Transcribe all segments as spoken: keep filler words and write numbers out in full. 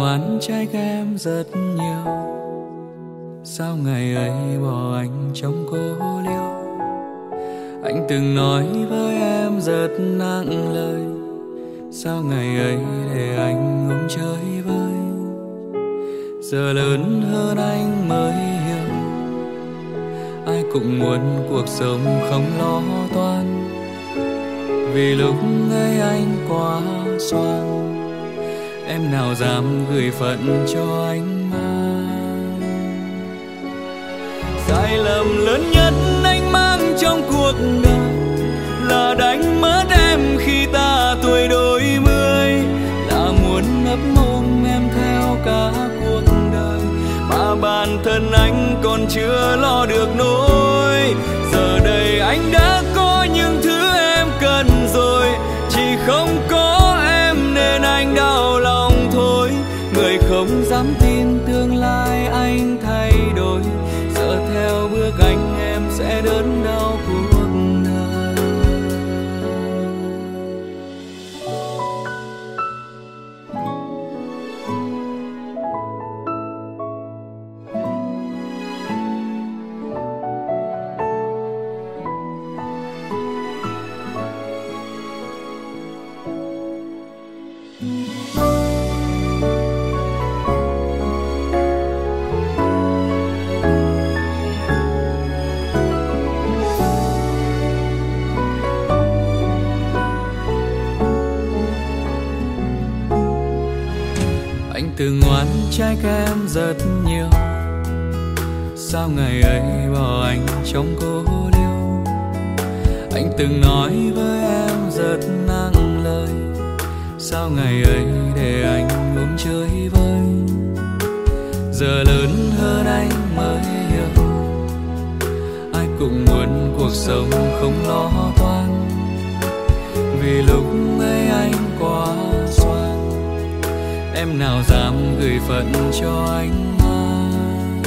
ngoan trái kem rất nhiều. Sao ngày ấy bỏ anh trong cô liêu. Anh từng nói với em rất nặng lời. Sao ngày ấy để anh ôm chơi vơi. Giờ lớn hơn anh mới hiểu. Ai cũng muốn cuộc sống không lo toan. Vì lúc ấy anh quá xoan. Em nào dám gửi phận cho anh mang. Sai lầm lớn nhất anh mang trong cuộc đời là đánh mất em khi ta tuổi đôi mươi. Là muốn ấp ôm em theo cả cuộc đời mà bản thân anh còn chưa lo được nỗi. Giờ đây anh đã có những thứ em cần rồi, chỉ không có em nên anh đau lòng thôi. Người không dám tin tương lai anh thay đổi. Giờ theo bước anh em sẽ đớn đau cuộc đời. Từng ngoan trái kem rất nhiều. Sao ngày ấy bỏ anh trong cô liêu. Anh từng nói với em rất nặng lời. Sao ngày ấy để anh ôm chơi vơi. Giờ lớn hơn anh mới hiểu. Ai cũng muốn cuộc sống không lo toan. Vì lúc ấy anh quá xoan. Em nào dám gửi phận cho anh mang.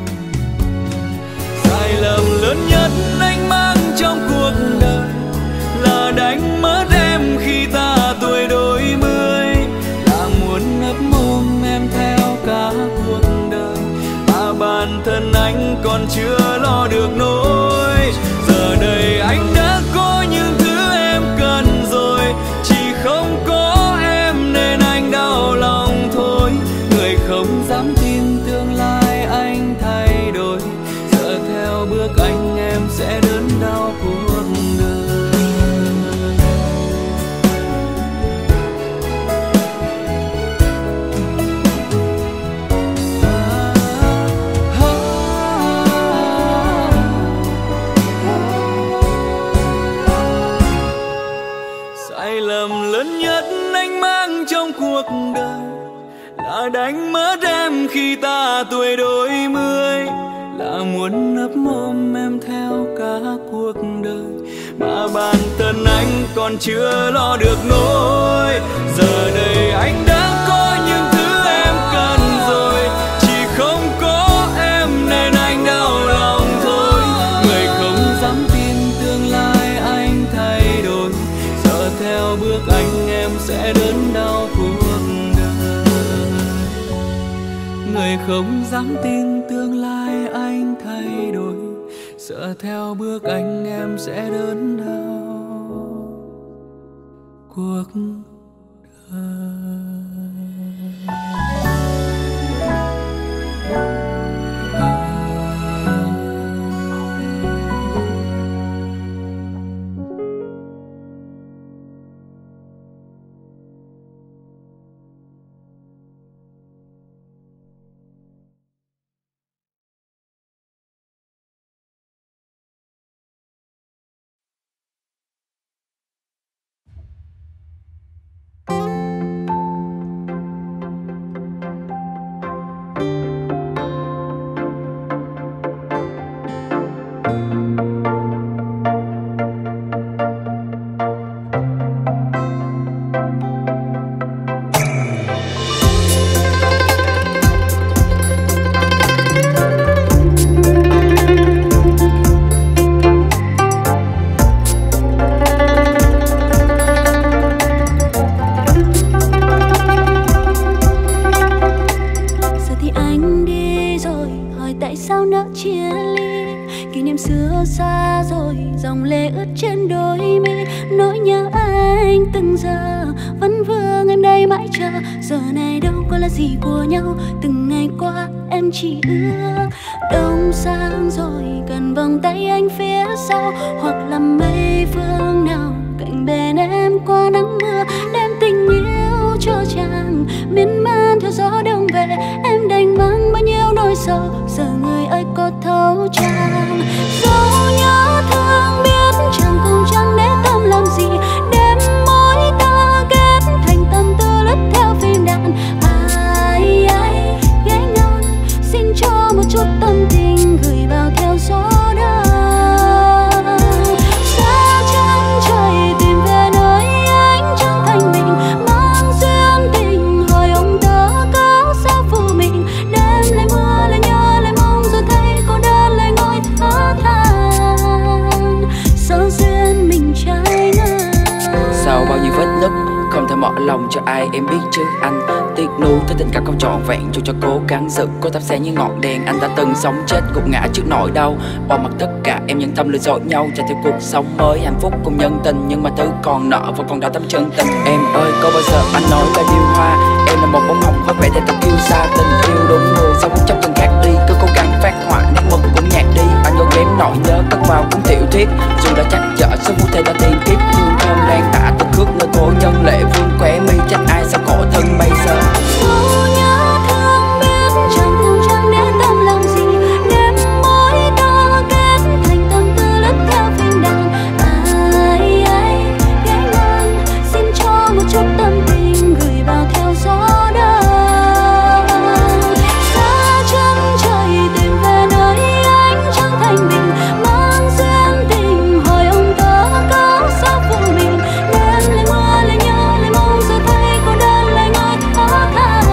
Sai lầm lớn nhất anh mang trong cuộc đời là đánh mất em khi ta tuổi đôi mươi. Là muốn ấp ôm em theo cả cuộc đời mà bản thân anh còn chưa lo được nỗi. Giờ đây anh đã có những thứ em cần rồi, chỉ không có em nên anh đau lòng thôi. Người không dám tin tương lai anh thay đổi. Giờ theo bước anh em sẽ đớn đau cuộc đời. Sai lầm lớn nhất anh mang trong cuộc đời là đánh mất em khi ta tuổi đôi mươi. Là muốn ấp ôm em theo cả cuộc đời mà bản thân anh còn chưa lo được nỗi. Giờ đây anh đã có những thứ em cần rồi, chỉ không có em nên anh đau lòng thôi. Người không dám tin tương lai anh thay đổi. Giờ theo bước anh em sẽ đớn đau cuộc đời. Người không dám tin tương lai anh thay đổi. Sợ theo bước anh em sẽ đớn đau cuộc đời. tại sao nỡ chia ly. Kỷ niệm xưa xa rồi, dòng lệ ướt trên đôi mi. Nỗi nhớ anh từng giờ vẫn vương em đây mãi chờ. Giờ này đâu có là gì của nhau, từng ngày qua em chỉ ước đông sang rồi cần vòng tay anh phía sau, hoặc là mây phương nào cạnh bên em qua nắng mưa. Đem tình yêu cho chàng miên man theo gió đông về, em đành mang bao nhiêu nỗi sầu. Giờ người ơi có thấu chàng, dẫu nhớ thương biết chẳng cùng chẳng để tâm làm gì. Đêm môi ta kết thành tâm tư lướt theo phim đàn. Ai ai ghé ngang xin cho một chút tâm tình gửi vào theo gió đông. Xa chân trời tìm về nơi anh chẳng thành mình, mang duyên tình hỏi ông tớ có sao phụ mình. Đêm lại mưa lại nhớ lại mong rồi thấy cô đơn lại ngồi thở than. Sao duyên mình trái ngang. Sau bao nhiêu vết nứt không thể mở lòng cho ai em biết chứ anh. Tiếc nuối tới tình cảm không trọn vẹn dù cho cố gắng giữ cô thắp sáng như ngọn đèn. Anh đã từng sống chết gục ngã trước nỗi đau, bỏ mặc tất cả em nhân tâm lừa dối nhau. Chạy theo cuộc sống mới hạnh phúc cùng nhân tình, nhưng mà thứ còn nợ và còn đau tấm chân tình. Em ơi có bao giờ anh nói bao nhiêu hoa, em là một bông hồng vất vẻ để tập kiêu xa. Tình yêu đúng người sao cũng chấp từng khác đi, cứ cố gắng phát họa nét mực cũng nhạt đi. Anh có ghém nỗi nhớ cất vào cũng tiểu thuyết, dù đã chắc chở số phút thay ta tiền kiếp. Thương thơm lan tả từng khước nơi cô nhân lệ vương khóe mi, trách ai sao khổ thân bây giờ. Dẫu nhớ thương biết chẳng cùng chẳng để tâm làm gì. Đêm môi ta kết thành tâm tư lướt theo phim đàn. Ai ai ghé ngang xin cho một chút tâm tình gửi vào theo gió đông. Xa chân trời tìm về nơi anh chẳng thành mình, mang duyên tình hỏi ông tớ có sao phụ mình. Đêm lại mưa lại nhớ lại mong giờ thấy cô đơn lại ngồi thở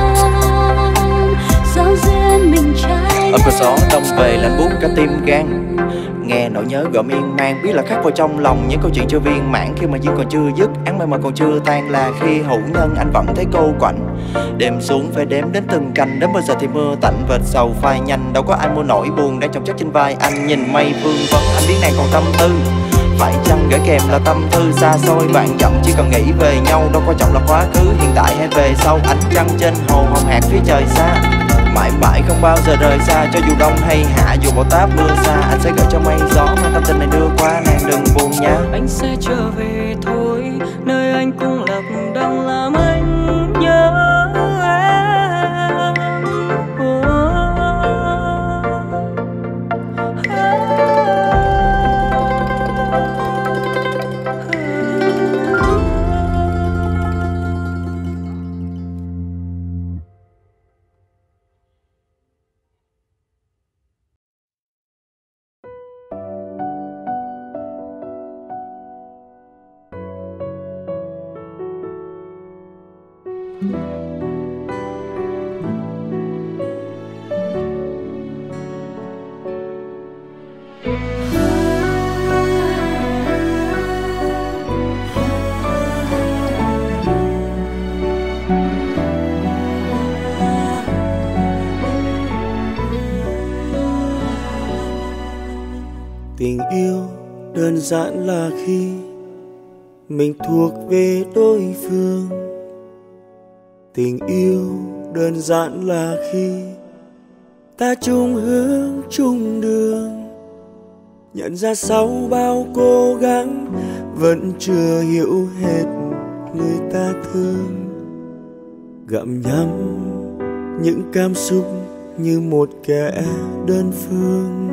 than. Sao duyên mình trái Ở cửa gió đông về lạnh buốt cả tim gan, nghe nỗi nhớ gợi miên man, biết là khắc vào trong lòng những câu chuyện chưa viên mãn. Khi mà duyên còn chưa dứt, án mây mà còn chưa tan, là khi hữu nhân anh vẫn thấy cô quạnh. Đêm xuống phải đếm đến từng canh, đến bao giờ thì mưa tạnh vệt sầu phai nhanh. Đâu có ai mua nỗi buồn đang chồng chất trên vai anh. Nhìn mây vương vấn anh biết nàng còn tâm tư, phải chăng gửi kèm là tâm thư xa xôi. Bạn chậm chỉ cần nghĩ về nhau, đâu quan trọng là quá khứ hiện tại hay về sau. Ánh trăng trên hồ hồng hạt phía trời xa, mãi mãi không bao giờ rời xa. Cho dù đông hay hạ, dù bão táp mưa xa, anh sẽ gửi cho mây gió mang tâm tình này đưa qua, nàng đừng buồn nha. Anh sẽ trở về thôi, nơi anh cũng lạc đang làm anh nhớ em. Oh. Tình yêu đơn giản là khi mình thuộc về đối phương. Tình yêu đơn giản là khi ta chung hướng chung đường. Nhận ra sau bao cố gắng vẫn chưa hiểu hết người ta thương. Gặm nhấm những cảm xúc như một kẻ đơn phương.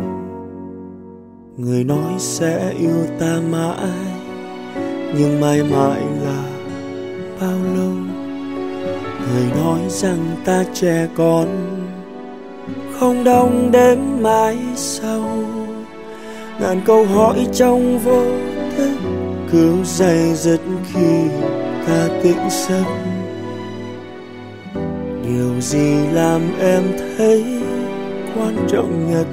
Người nói sẽ yêu ta mãi, nhưng mãi mãi là bao lâu? Người nói rằng ta trẻ con, không đong đếm mãi sau. Ngàn câu hỏi trong vô thức cứ day dứt khi ta tỉnh giấc. Điều gì làm em thấy quan trọng nhất?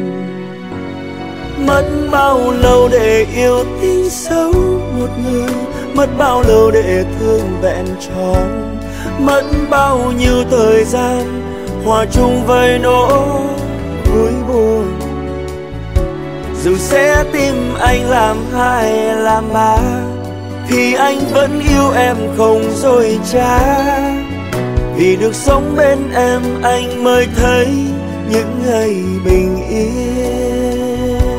Mất bao lâu để yêu tin sâu một người, mất bao lâu để thương vẹn tròn, mất bao nhiêu thời gian hòa chung với nỗi Dù sẽ tìm anh làm hai làm ba, thì anh vẫn yêu em không dối trá. Vì được sống bên em anh mới thấy những ngày bình yên.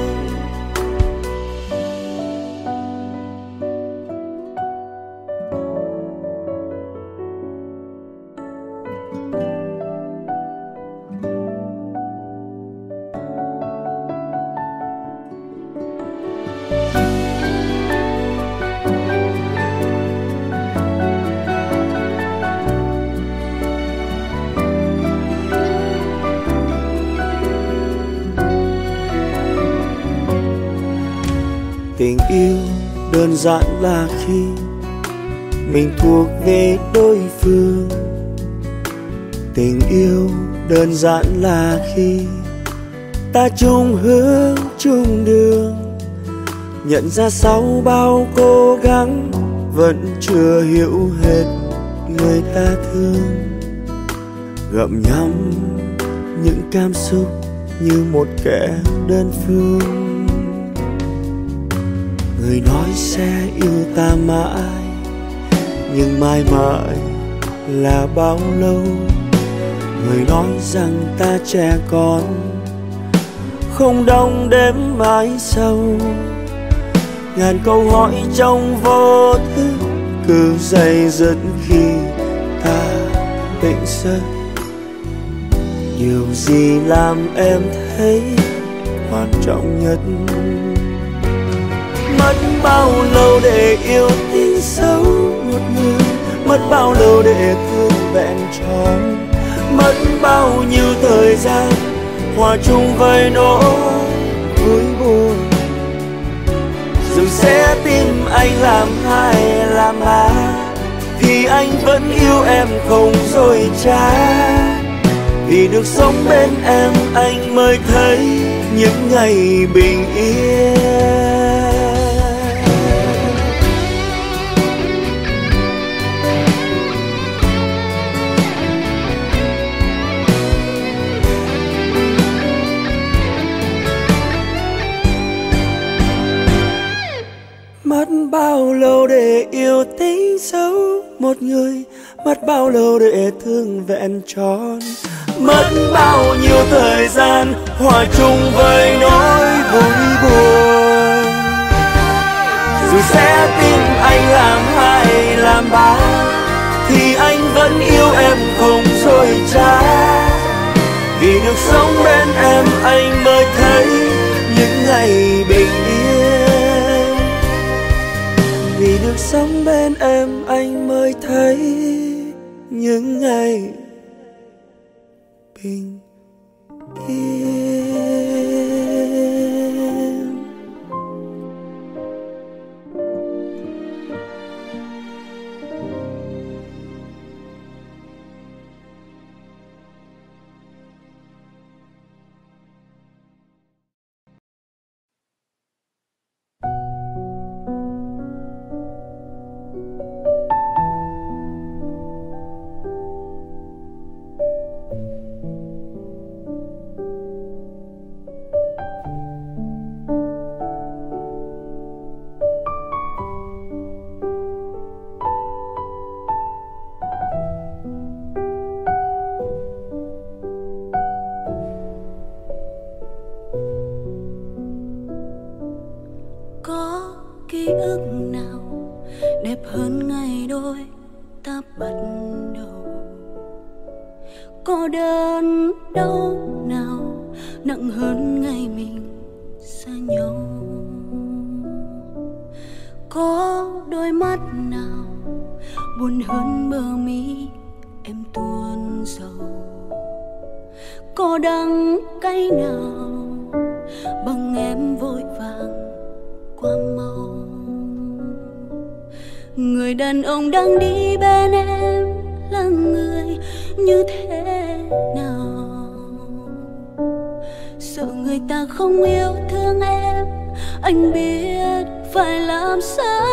Tình yêu đơn giản là khi mình thuộc về đối phương. Tình yêu đơn giản là khi ta chung hướng chung đường. Nhận ra sau bao cố gắng vẫn chưa hiểu hết người ta thương. Gặm nhấm những cảm xúc như một kẻ đơn phương. Người nói sẽ yêu ta mãi, nhưng mãi mãi là bao lâu. Người nói rằng ta trẻ con, không đong đếm mãi sau. Ngàn câu hỏi trong vô thức cứ dây dứt khi ta tỉnh giấc. Điều gì làm em thấy quan trọng nhất? Mất bao lâu để yêu tin sâu một người, mất bao lâu để thương vẹn tròn, mất bao nhiêu thời gian hòa chung với nỗi vui buồn. Dù sẽ tìm anh làm hai làm ba, thì anh vẫn yêu em không dối trá. Vì được sống bên em anh mới thấy những ngày bình yên. Mất bao lâu để yêu tính dấu một người, mất bao lâu để thương vẹn tròn, mất bao nhiêu thời gian hòa chung với nỗi vui buồn. Dù sẽ tìm anh làm hai làm ba, thì anh vẫn yêu em không dối trá. Vì được sống bên em anh mới thấy những ngày bình yên. Vì được sống bên em anh mới thấy những ngày bình yên. Ký ức nào đẹp hơn ngày đôi ta bắt đầu? Có đớn đau nào nặng hơn ngày mình xa nhau? Có đôi mắt nào buồn hơn bờ mi em tuôn sầu? Có đắng cay nào bằng em vội vàng qua mau? Người đàn ông đang đi bên em là người như thế nào? Sợ người ta không yêu thương em, anh biết phải làm sao.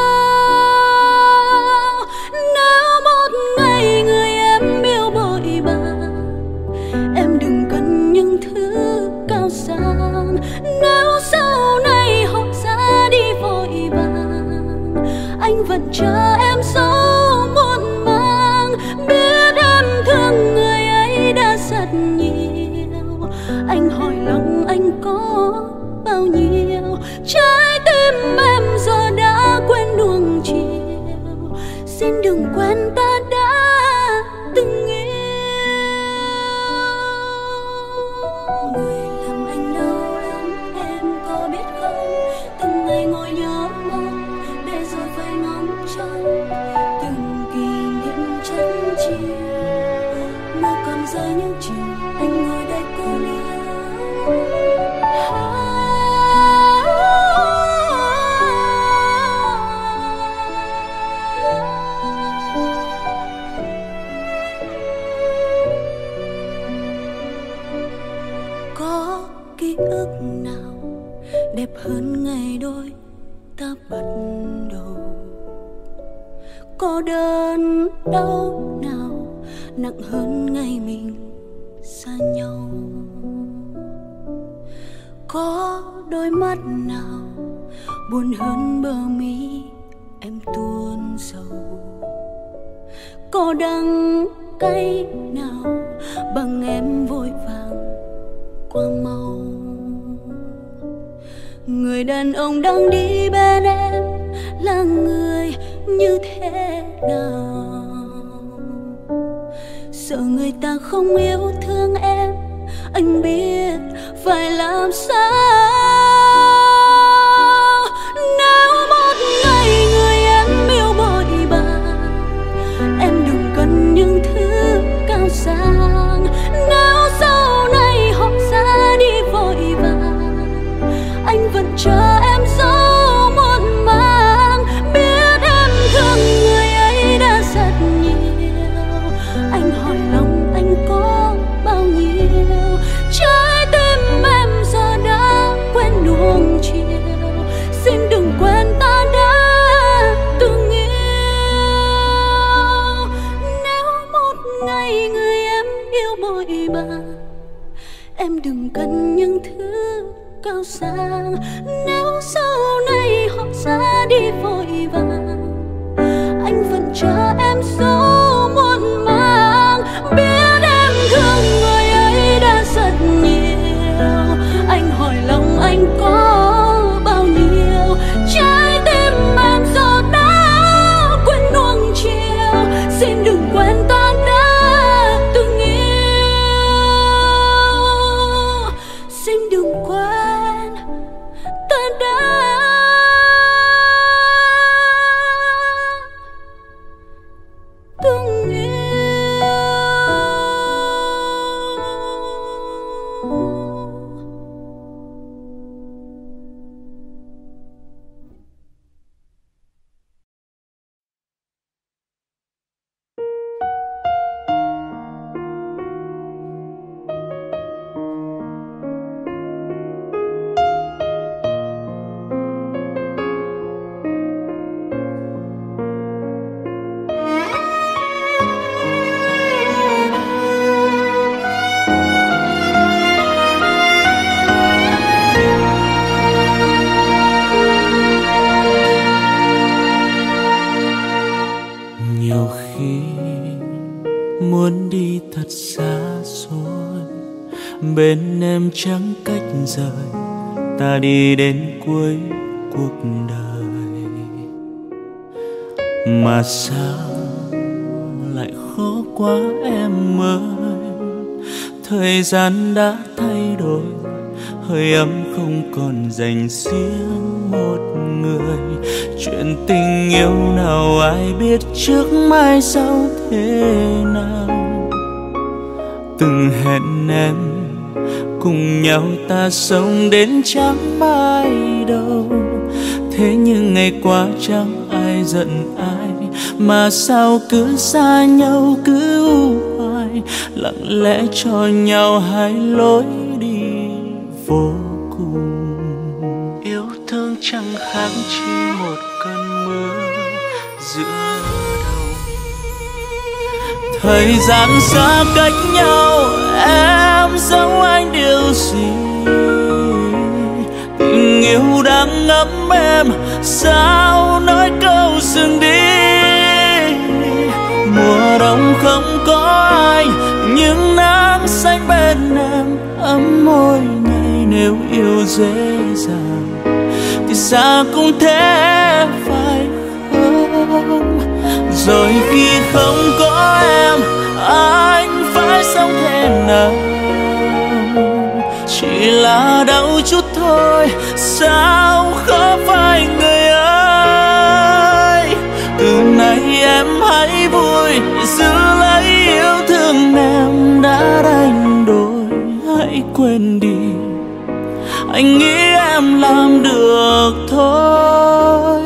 Nếu một ngày người em yêu bội bạc, em đừng cần những thứ cao sang. Nếu sao vẫn chờ em dấu muộn màng. Biết em thương người ấy đã rất nhiều, anh hỏi lòng anh có bao nhiêu. Trái tim em giờ đã quên nuông chiều, xin đừng quên ta đã từng yêu. Người làm anh đau lắm em có biết không, từng ngày ngồi nhớ mong để rồi phải ngóng trông từng kỷ niệm chân chiều. Mưa còn rơi những chiều anh ngồi đây cô liêu. Có ký ức nào đẹp hơn ngày đôi ta bắt đầu? Có đớn đau nào nặng hơn ngày mình xa nhau? Có đôi mắt nào buồn hơn bờ mi em tuôn sầu? Có đắng cay nào bằng em vội vàng qua mau? Người đàn ông đang đi bên em là người như thế nào? Sợ người ta không yêu thương em, anh biết phải làm sao. Nếu một ngày người em yêu bội bạc, em đừng cần những thứ cao sang. Nếu sau này họ ra đi vội vàng, anh vẫn chờ em dấu muộn màng. Biết em thương người ấy đã rất nhiều, anh hỏi lòng anh có bao nhiêu. Trái tim em giờ đã quên nuông chiều, xin đừng quên ta đã từng yêu. Nếu một ngày người em yêu bội bạc, em đừng cần những thứ cao sang. Nếu sau này họ ra đi vội vàng, anh vẫn chờ em dấu muộn màng. Biết em thương người ấy đã rất nhiều, anh hỏi lòng anh có bao nhiêu. Trái tim em giờ đã quên nuông chiều, xin đừng quên ta đã từng yêu. Xin đừng quên ta đã từng yêu. Nhiều khi muốn đi thật xa xôi, bên em chẳng cách rời, ta đi đến cuối cuộc đời. Mà sao lại khó quá em ơi, thời gian đã thay đổi, hơi ấm không còn dành riêng một người. Chuyện tình yêu nào ai biết trước mai sau thế nào. Từng hẹn em cùng nhau ta sống đến chẳng mai đâu, thế nhưng ngày qua chẳng ai giận ai, mà sao cứ xa nhau cứ u hoài, lặng lẽ cho nhau hai lối đi vô cùng. Yêu thương chẳng khác chi một cơn mưa giữa đầu. Thời gian xa cách nhau, em giấu anh điều gì? Tình yêu đang ngấm em, sao nói câu dừng đi? dễ dàng thì xa cũng thế phải không? Rồi khi không có em anh phải sống thế nào? Chỉ là đau chút thôi sao khó phải người ơi. Từ nay em hãy vui giữ lấy yêu thương em đã đánh đổi. Hãy quên đi, anh nghĩ em làm được thôi.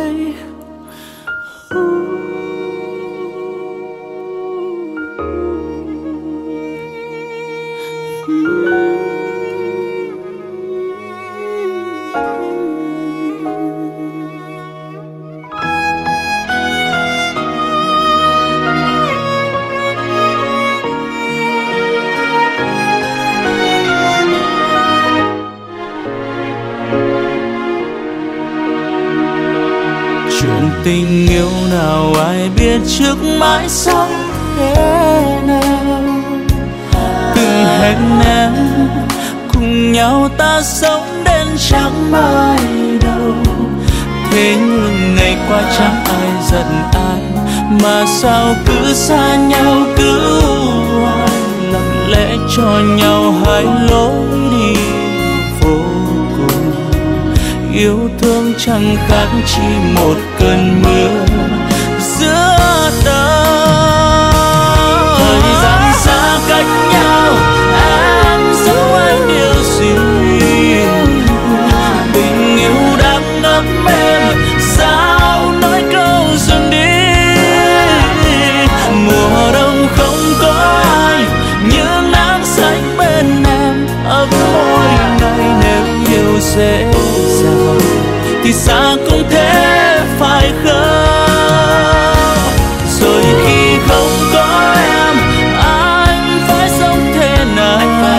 Tình yêu nào ai biết trước mãi sau thế nào. Từng hẹn em cùng nhau ta sống đến chẳng mai đâu. Thế nhưng ngày qua chẳng ai giận ai, mà sao cứ xa nhau cứ hoài, lặng lẽ cho nhau hai lối đi vô cùng. Yêu thương chẳng khác chỉ một cơn mưa giữa đời. Thời gian xa cách nhau em dấu anh điều gì? Tình yêu đang ngập em sao nói câu dừng đi. Mùa đông không có ai như nắng xanh bên em ấm môi ngày. Nếu yêu dễ dàng thì xa cũng thế phải không? Rồi khi không có em anh phải sống thế nào?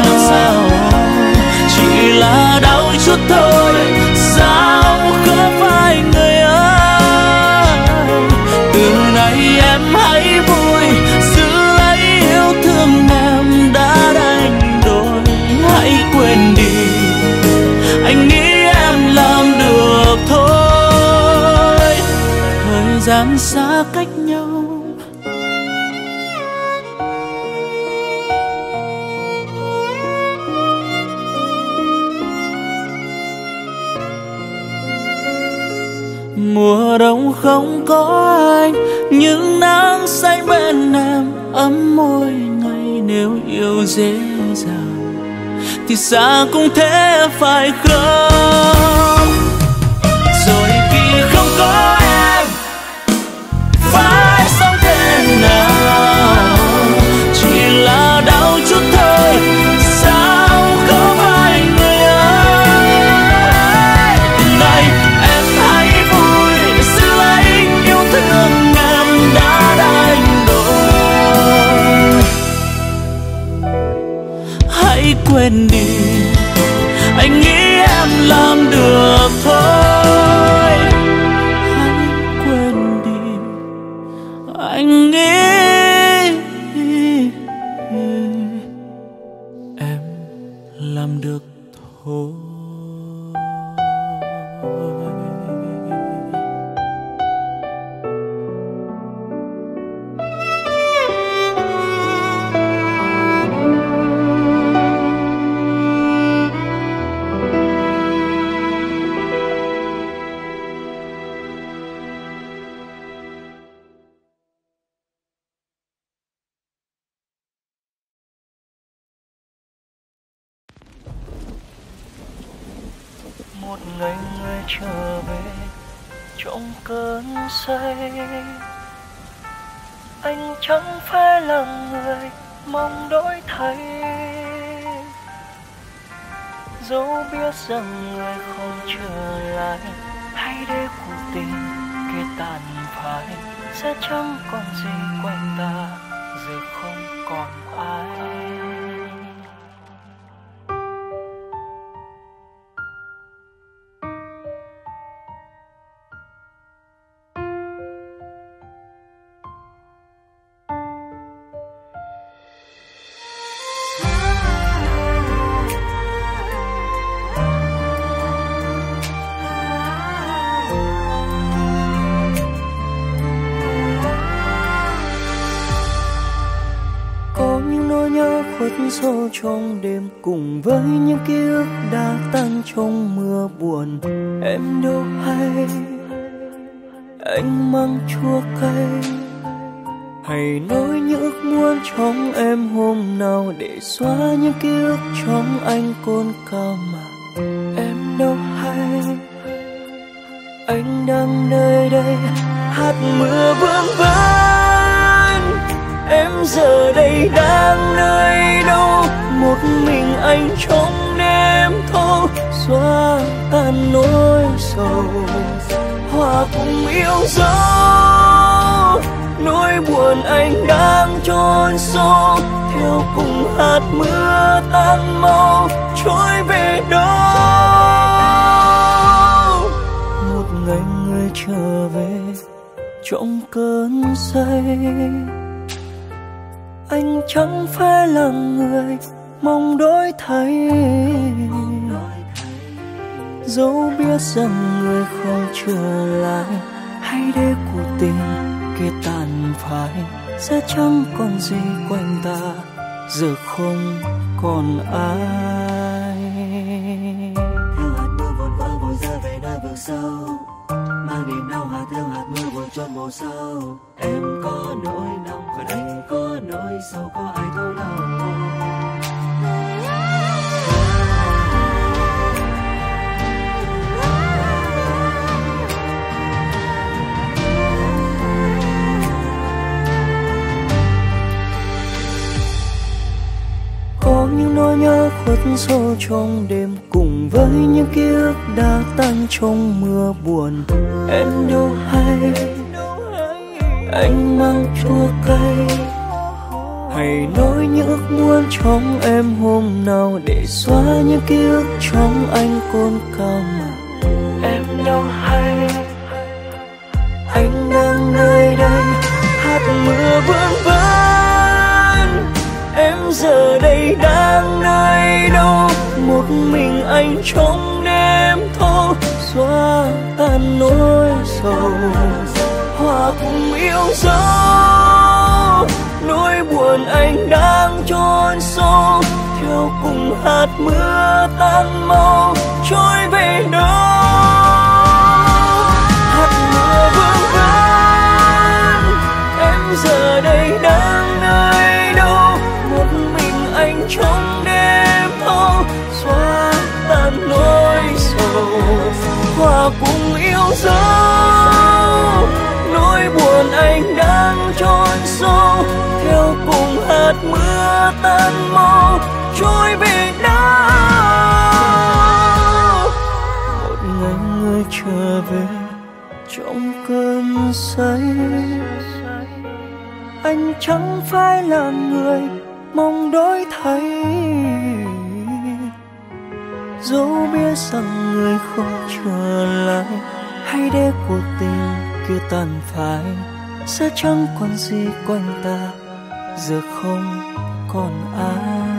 Chỉ là đau chút thôi sao khó phải người ơi. Từ nay em hãy vui giữ lấy yêu thương em đã đánh đổi. Hãy quên đi, anh nghĩ em làm được thôi. Thời gian xa cách nhau mùa đông không có anh nhưng nắng xanh bên em ấm môi ngày. Nếu yêu dễ dàng thì xa cũng thế phải không? Rồi khi không có em phải sống thế nào? Chỉ là đau chút thôi sao khó phải người ơi. Từ nay em hãy vui giữ lấy yêu thương em đã đánh đổi. Hãy quên đi, anh nghĩ em làm được thôi. Hãy quên đi, anh nghĩ em làm được thôi. Một ngày người trở về trong cơn say, anh chẳng phải là người mong đổi thay. Dẫu biết rằng người không trở lại, hãy để cuộc tình kia tàn phai. Sẽ chẳng còn gì quanh ta, giờ không còn ai. sâu trong đêm cùng với những ký ức đã tan trong mưa buồn. Em đâu hay anh măng chua cay, hay nỗi những ước muốn trong em hôm nào để xóa những ký ức trong anh cồn cao mà em đâu hay. Anh đang nơi đây hạt mưa vương vấn, em giờ đây đang nơi đâu? Một mình anh trong đêm thâu xóa tan nỗi sầu, hòa cùng yêu dấu nỗi buồn anh đang chôn sâu, theo cùng hạt mưa tan mau trôi về đâu. Một ngày người trở về trong cơn say, anh chẳng phải là người mong đổi thay, dẫu biết rằng người không trở lại, hay để cuộc tình kia tàn phai sẽ chẳng còn gì quanh ta, giờ không còn ai. Theo hạt mưa vồn vỡ vội rơi về nơi vực sâu, mang niềm đau hạt theo hạt mưa vồn chôn mồ sâu. Em có nỗi lòng còn anh có nỗi sâu, có ai thấu đâu. Có những nỗi nhớ khuất sâu trong đêm cùng với những ký ức đã tan trong mưa buồn. Em đâu hay anh mang chua cay, hay nỗi những ước muốn trong em hôm nào để xóa những ký ức trong anh cồn cao mà em đâu hay. Anh đang nơi đây hạt mưa vương vấn, em giờ đây đang nơi đâu? Một mình anh trong đêm thâu xóa tan nỗi sầu, hòa cùng yêu dấu nỗi buồn anh đang chôn sâu, theo cùng hạt mưa tan mau trôi về đâu. Hạt mưa vương vấn, em giờ đây đang nơi đâu? Một mình anh trong đêm thâu xóa tan nỗi sầu, hòa cùng yêu dấu nỗi buồn anh đang chôn sâu, theo cùng hạt mưa tan mau trôi về đâu. Một ngày người trở về trong cơn say, anh chẳng phải là người mong đổi thay, dẫu biết rằng người không trở lại, hay để cuộc tình kia tàn phai sẽ chẳng còn gì quanh ta, giờ không còn ai.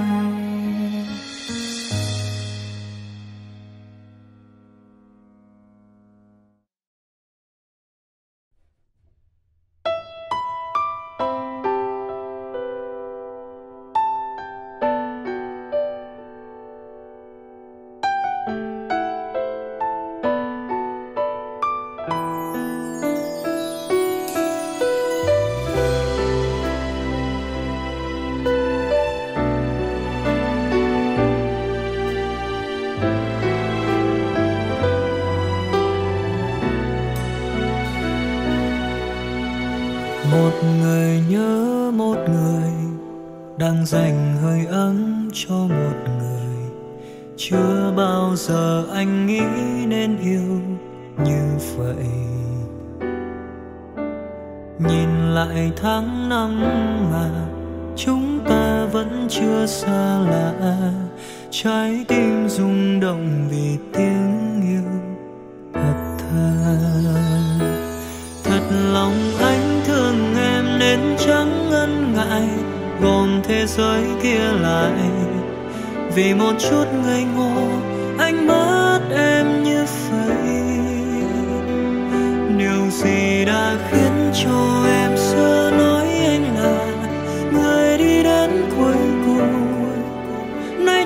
Một người nhớ một người, đang dành hơi ấm cho một người. Chưa bao giờ anh nghĩ nên yêu như vậy. Nhìn lại tháng năm mà chúng ta vẫn chưa xa lạ, trái tim rung động vì tiếng yêu thật thà. Thật lòng anh thương em nên chẳng ngần ngại gom thế giới kia lại. Vì một chút ngây ngô anh mất em như vậy. Điều gì đã khiến cho em xưa nói anh là người đi đến cuối cùng?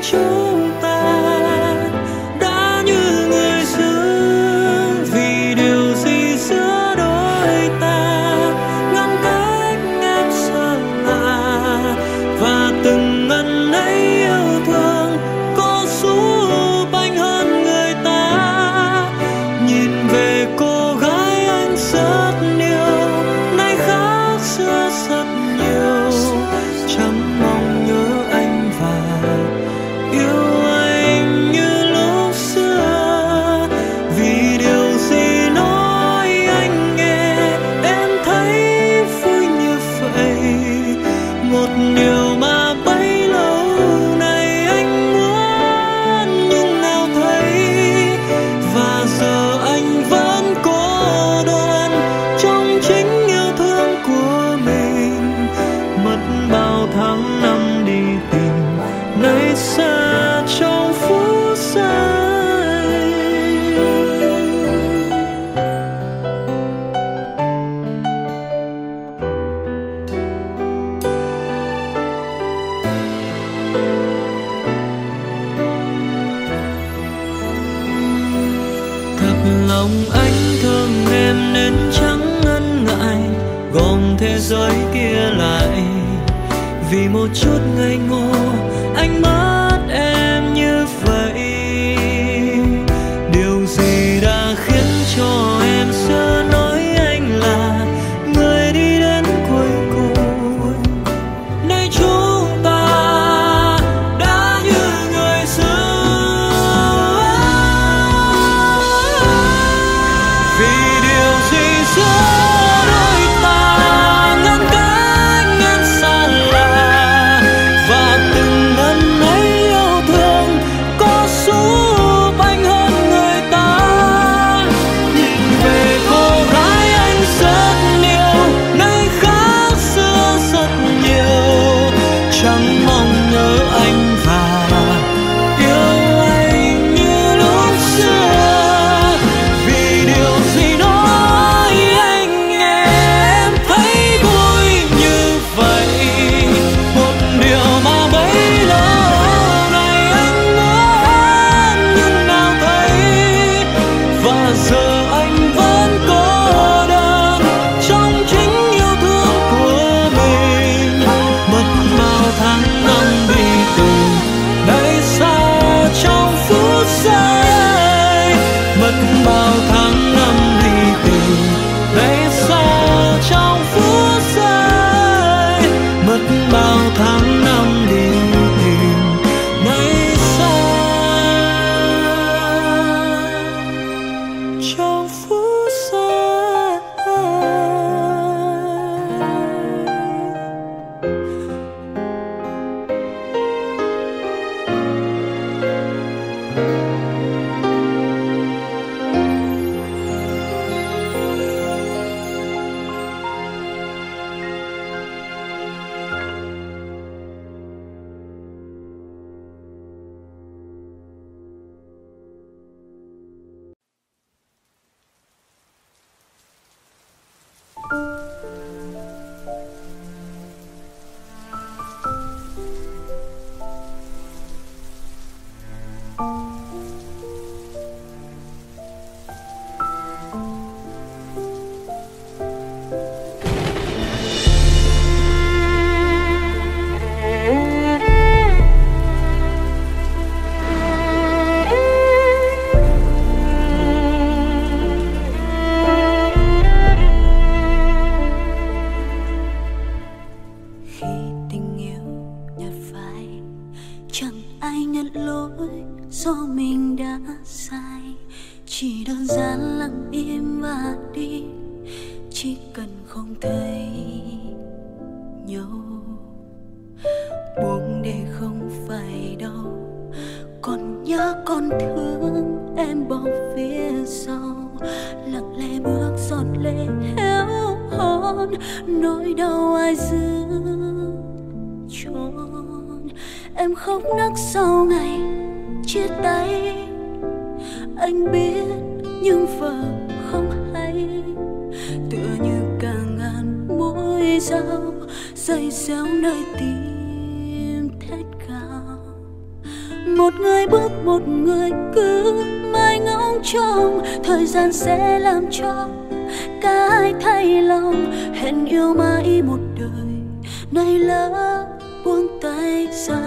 chúng ta đã như người xưa. Vì điều gì giữa đôi ta ngăn cách em xa lạ, và từng ngần ấy yêu thương có giúp anh hơn người ta. Nhìn về cô gái anh rất yêu, nay khác xưa rất nhiều. Chẳng mong nhớ anh và yêu anh như lúc xưa. Vì điều gì nói anh nghe em thấy vui như vậy. Một điều mà bấy lâu nay anh muốn nhưng nào thấy. Và giờ anh vẫn cô đơn trong chính yêu thương của mình. Mất bao tháng năm đi tìm, nay xa trong phút giây. Thật lòng anh thương em nên chẳng ngần ngại gom thế giới kia lại. Vì một chút ngây ngô anh mất em như vậy. Điều gì đã khiến cho em xưa nói anh là người đi đến cuối cùng. Nay chúng ta đã như người xưa. Vì điều gì giữa đôi ta ngăn cách em xa lạ, và từng lần ấy yêu thương có giúp anh hơn người ta. Nhìn về cô gái anh rất yêu, nay khác xưa rất nhiều. Chẳng mong nhớ anh và yêu anh như lúc xưa. Vì điều gì nói anh nghe em thấy vui như vậy. Một điều mà bấy lâu nay anh muốn nhưng nào thấy. Và giờ anh vẫn cô đơn trong chính yêu thương của mình. Mất bao tháng năm đi tìm, nay xa trong phút giây. Mất bao tháng năm đi tìm, nay xa trong phút giây. Mất bao tháng năm đi tìm, nay xa trong phút giây. Khi tình yêu nhạt phai, chẳng ai nhận lỗi do mình đã sai. Chỉ đơn giản lặng im và đi, chỉ cần không thấy nhau. Buông để không phải đau, còn nhớ còn thương em bỏ phía sau. Lặng lẽ bước giọt lệ héo hon, nỗi đau ai giữ trọn. Em khóc nấc sau ngày chia tay, anh biết nhưng vợ không hay. Tựa như cả ngàn mũi dao dày xéo nơi tim thét gào. Một người bước một người cứ mãi ngóng trông, thời gian sẽ làm cho cả hai thay lòng. Hẹn yêu mãi một đời, nay lỡ buông tay xa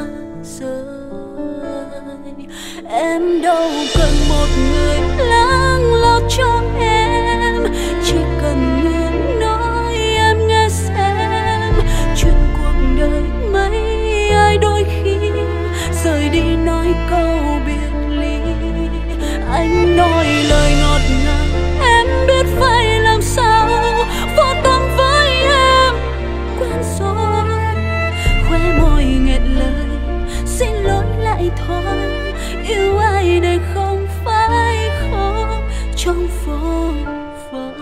rời. Em đâu cần một người lắng lo cho em, chỉ cần người nói em nghe xem. Chuyện cuộc đời mấy ai đôi khi rời đi nói câu biệt ly. Anh nói lời ngọt ngào em biết phải làm sao, vô tâm với em quen rồi. Khóe môi nghẹn lời xin lỗi lại thôi, yêu ai đây không phải khó trong vô vọng.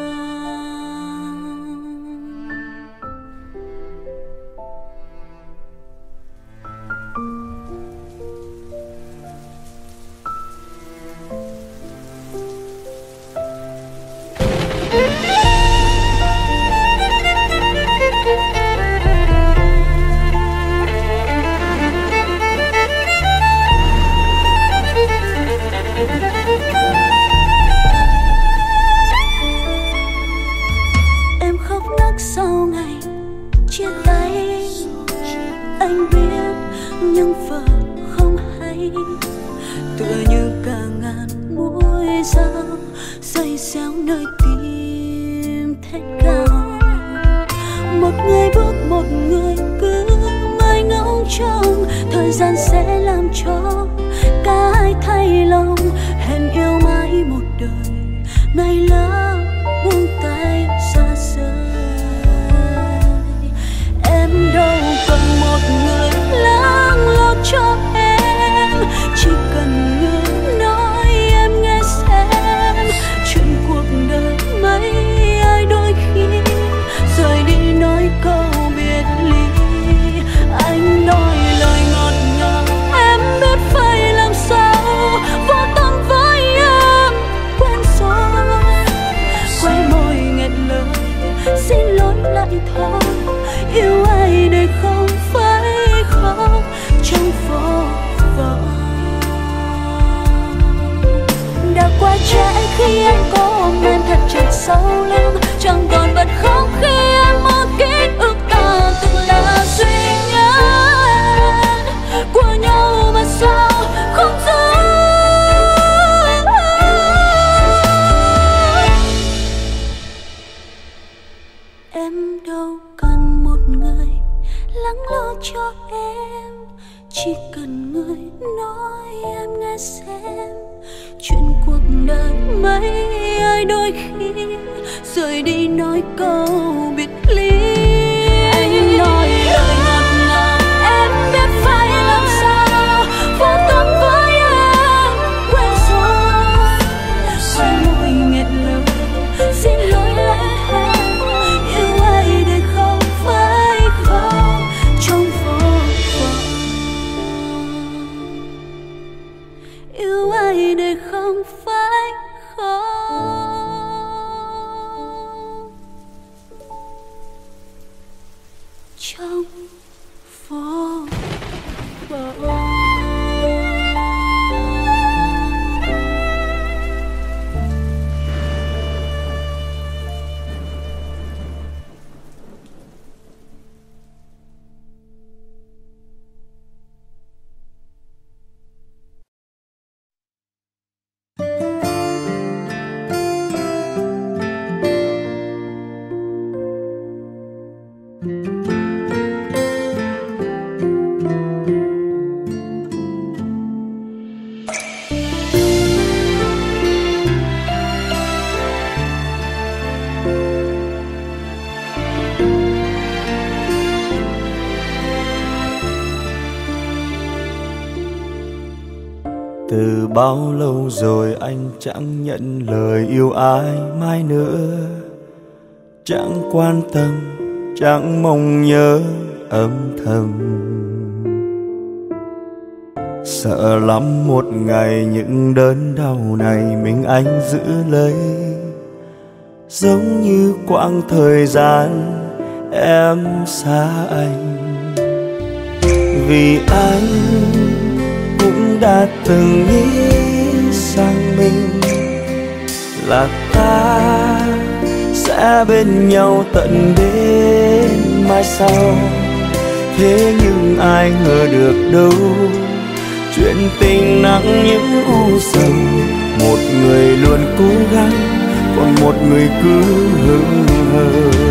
Em khóc nấc sau ngày chia tay, anh biết nhưng vợ không hay. Tựa như cả ngàn mũi dao dây xéo nơi tim thét cao. Một người bước một người cứ mãi ngóng trông, thời gian sẽ làm cho cả hai thay lòng. Hẹn yêu mãi một đời, nay lỡ buông tay xa rời. Em đâu cần một người lắng lo cho em, chỉ cần người nói em nghe xem. Chuyện cuộc đời mấy ai đôi khi rời đi nói câu biệt ly. Anh nói lời ngọt ngào em biết phải làm sao, vô tâm với em quen rồi. Khóe môi nghẹn lời xin lỗi lại thôi, yêu ai đây không phải khó trong vô vọng. Đã quá trễ khi anh có ôm em thật chặt sau lưng, chẳng còn bật khóc khi em mơ ký ức ta từng là duy nhất của nhau mà sao không giữ. Em đâu cần một người lắng lo cho em, chỉ cần người nói em nghe xem. Chuyện cuộc đời mấy ai đôi khi rời đi nói câu biệt ly. Anh nói lời ngọt ngào em biết phải làm sao, vô tâm với em quen rồi. Khóe môi nghẹn lời xin lỗi lại thôi, yêu ai đây không phải khó trong vô vọng. Yêu ai đây không phải khó trong vô vọng. Từ bao lâu rồi anh chẳng nhận lời yêu ai mai nữa, chẳng quan tâm, chẳng mong nhớ âm thầm. Sợ lắm một ngày những đớn đau này mình anh giữ lấy, giống như quãng thời gian em xa anh. Vì anh cũng cũng đã từng nghĩ rằng mình là ta sẽ bên nhau tận đến mai sau. Thế nhưng ai ngờ được đâu, chuyện tình nặng những u sầu. Một người luôn cố gắng, còn một người cứ hững hờ.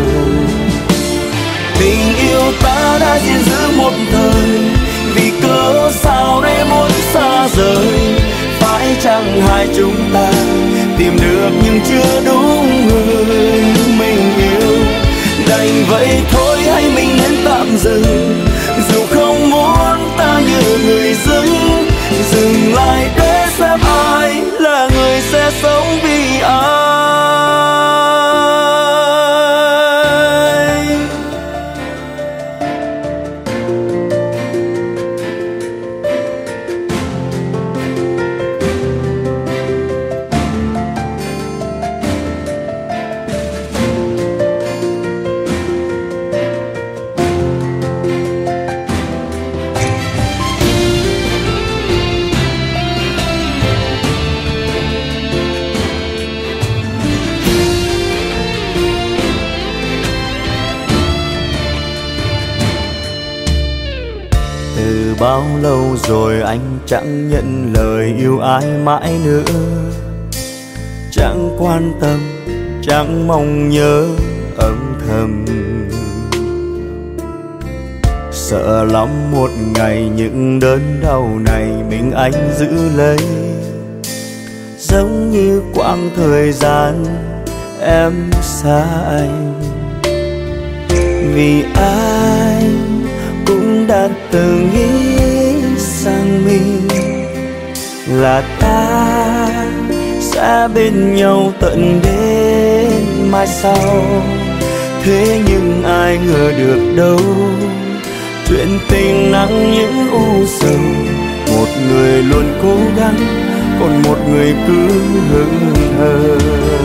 Tình yêu ta đã gìn giữ một thời, vì cớ sao để muốn xa rời. Phải chăng hai chúng ta tìm được nhưng chưa đúng người mình yêu. Đành vậy thôi hay mình nên tạm dừng, dù không muốn ta như người dưng. Dừng lại để xem ai là người sẽ sống vì ai. Bao lâu rồi anh chẳng nhận lời yêu ai mãi nữa, chẳng quan tâm, chẳng mong nhớ âm thầm. Sợ lắm một ngày những đớn đau này mình anh giữ lấy, giống như quãng thời gian em xa anh. Vì anh cũng đã từng nghĩ rằng mình là ta sẽ bên nhau tận đến mai sau. Thế nhưng ai ngờ được đâu, chuyện tình nặng những u sầu. Một người luôn cố gắng, còn một người cứ hững hờ.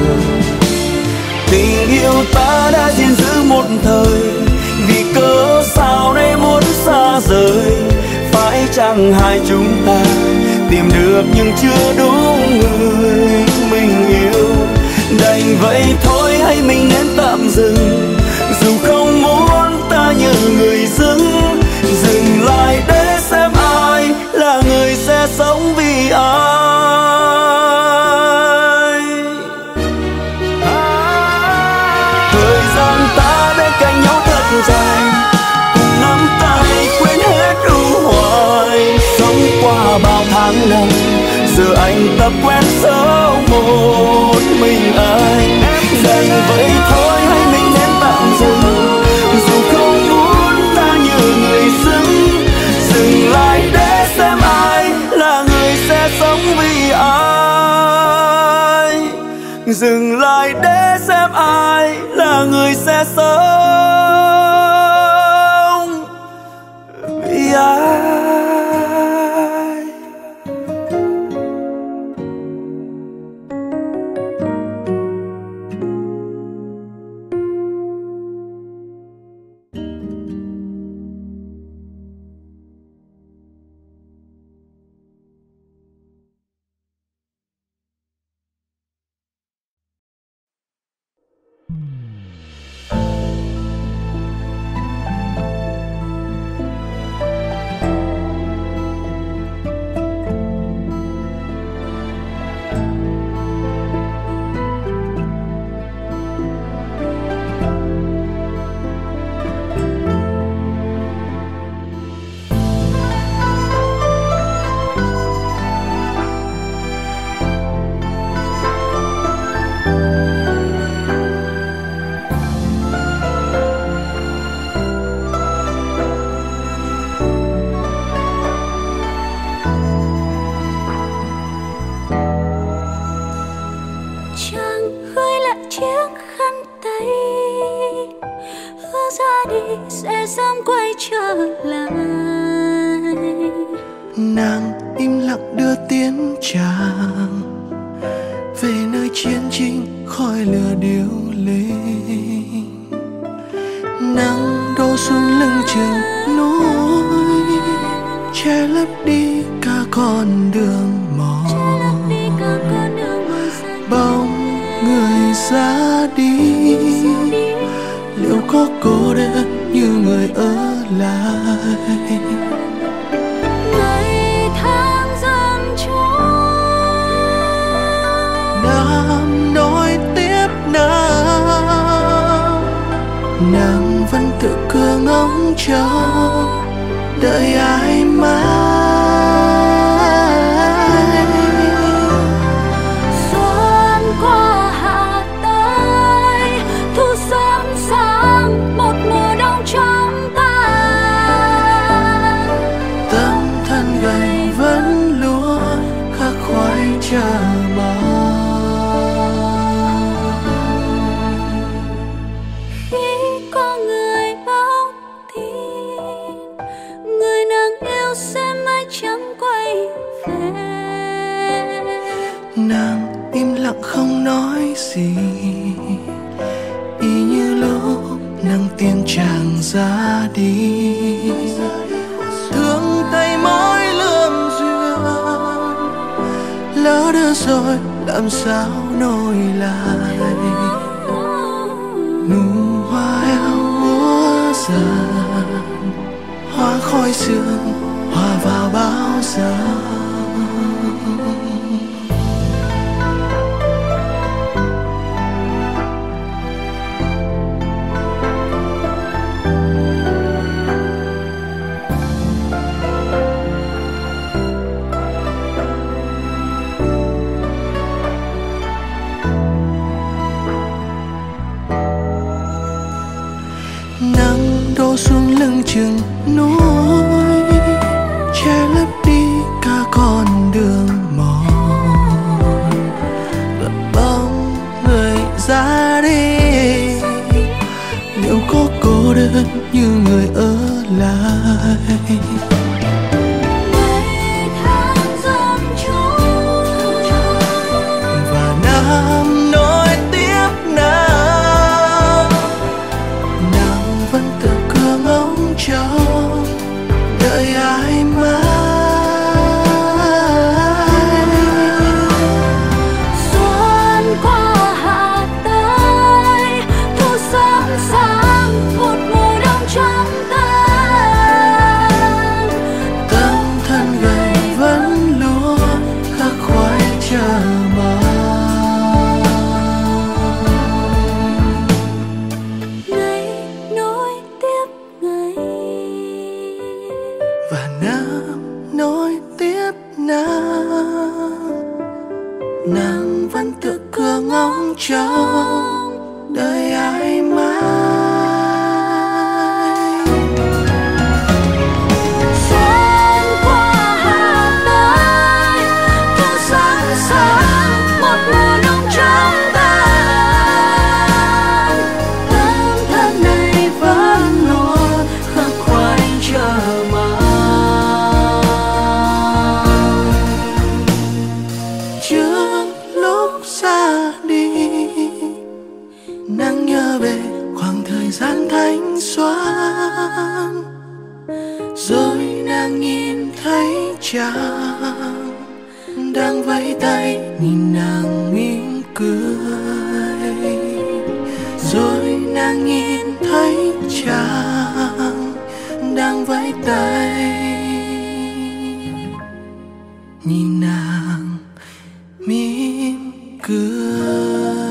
Tình yêu ta đã gìn giữ một thời, vì cớ sao để muốn xa rời. Phải chăng hai chúng ta tìm được nhưng chưa đúng người mình yêu. Đành vậy thôi hay mình nên tạm dừng, dù không muốn ta như người dưng. Dừng lại để xem ai là người sẽ sống vì ai. Thời gian ta bên cạnh nhau thật dài, cùng nắm tay quên hết ưu hoài. Sống qua bao tháng năm, giờ anh tập quen sống một mình anh. Đành vậy thôi hay mình nên tạm dừng, dù không muốn ta như người dưng. Dừng lại để xem ai là người sẽ sống vì ai. Dừng lại để xem ai là người sẽ sống vì ai. Sẽ sớm quay trở lại. Nàng im lặng đưa tiếng chàng về nơi chiến tranh khói lửa điêu lên. Nắng đổ xuống lưng chừng núi che lấp đi cả con có cô đơn như người ở lại. Ngày tháng dần trôi, Nam nói tiếp nào, nàng vẫn tự cửa ngóng trông đợi ai mãi. xuân qua hạ tới, thu sớm sáng, một mùa đông trong ta. Tâm thân gầy vẫn luôn khắc khoải chờ mong. Khi có người báo tin, người nàng yêu sẽ mãi chẳng quay về. Nàng im lặng không nói gì, y như lúc nàng tiên chàng ra đi. Thương tay mối lương duyên, lỡ đưa rồi làm sao nối lại. Nụ hoa eo úa dần, hoa khói sương hòa vào bao giờ. Nắng đổ xuống lưng chừng núi, che lấp đi cả con đường mòn. Gặp bóng người ra đi, liệu có cô đơn như người ở lại. Ngày tháng dần trôi, Và Nam nói tiếp nào, nàng vẫn tự cửa ngóng trông đợi ai mãi. xuân qua hạ tới, thu sớm sáng, một mùa đông trong ta. Tâm thân gầy vẫn luôn khắc khoải chờ mong. Ngày nối tiếp ngày, Và Nam nói tiếp nàng, nàng vẫn tự cửa ngóng trông đợi ai mãi. xuân qua hạ tới, thu sáng sáng, một mùa đông trong ta. Tâm thân này vẫn luôn khắc khoải chờ mong. Trước lúc ra đi, nàng nhớ về khoảng thời gian thanh xuân. Rồi nàng nhìn thấy chàng đang vẫy tay, nhìn nàng mỉm cười. Rồi nàng nhìn thấy chàng đang vẫy tay, nhìn nàng mỉm cười.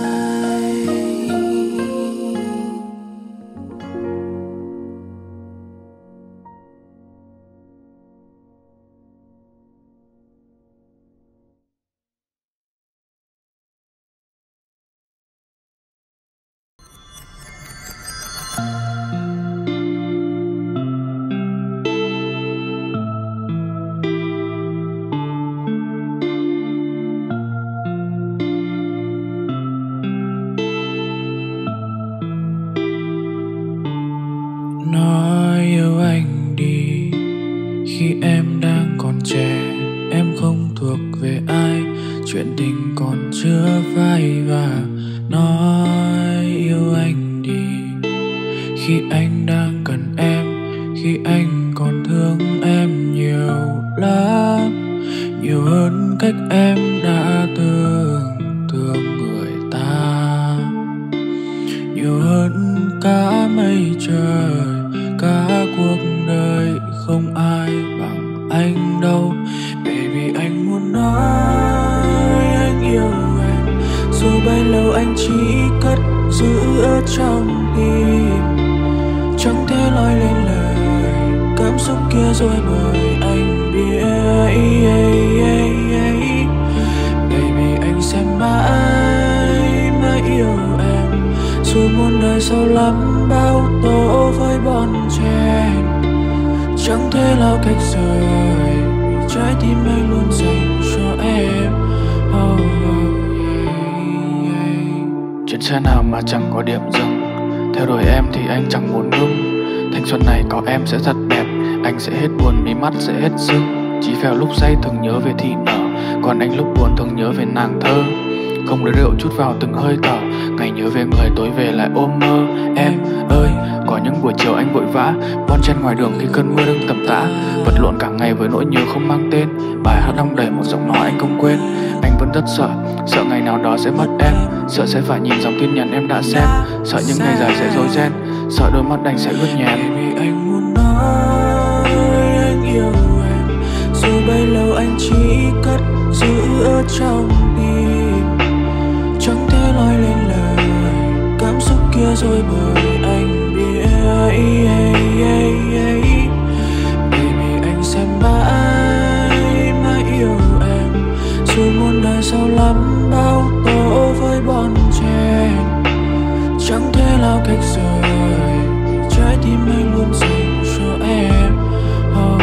Nói yêu anh đi, khi em đang còn trẻ, em không thuộc về ai, chuyện tình còn chưa phai. Và nói yêu anh đi, khi anh đang cần em, khi anh còn thương em nhiều lắm, nhiều hơn cách em đã tưởng tượng người ta, nhiều hơn cả mây trời, cả cuộc đời không ai bằng anh đâu. Baby anh muốn nói anh yêu em, dù bấy lâu anh chỉ cất giữ ở trong tim, chẳng thể nói lên lời cảm xúc kia rồi bởi anh biết. Baby anh sẽ mãi mãi yêu em, dù muôn đời sâu lắm bao tố với bon chen, chẳng thể nào cách rời trái tim anh luôn dành cho em. Oh, oh, yeah, yeah. Chuyến xe nào mà chẳng có điểm dừng, theo đuổi em thì anh chẳng muốn ngưng. Thanh xuân này có em sẽ thật đẹp, anh sẽ hết buồn, mí mắt sẽ hết sưng. Chí phèo lúc say thường nhớ về thị nở, còn anh lúc buồn thường nhớ về nàng thơ. Không lấy rượu chút vào từng hơi thở, ngày nhớ về người tối về lại ôm mơ. Em ơi, có những buổi chiều anh vội vã, bon chen ngoài đường khi cơn mưa đang tầm tã, vật lộn cả ngày với nỗi nhớ không mang tên. Bài hát đong đầy một giọng nói anh không quên. Anh vẫn rất sợ, sợ ngày nào đó sẽ mất em, sợ sẽ phải nhìn dòng tin nhắn em đã xem, sợ những ngày dài sẽ rối ren, sợ đôi mắt anh sẽ ướt nhèm. Baby anh muốn nói anh yêu em, dù bấy lâu anh chỉ cất giữ ở trong tim, chẳng thể nói lên lời cảm xúc kia rồi bởi anh biết. Baby anh sẽ mãi mãi yêu em, dù muôn đời sâu lắm bao tố với bon chen, chẳng thể nào cách rời trái tim anh luôn dành cho em. Oh,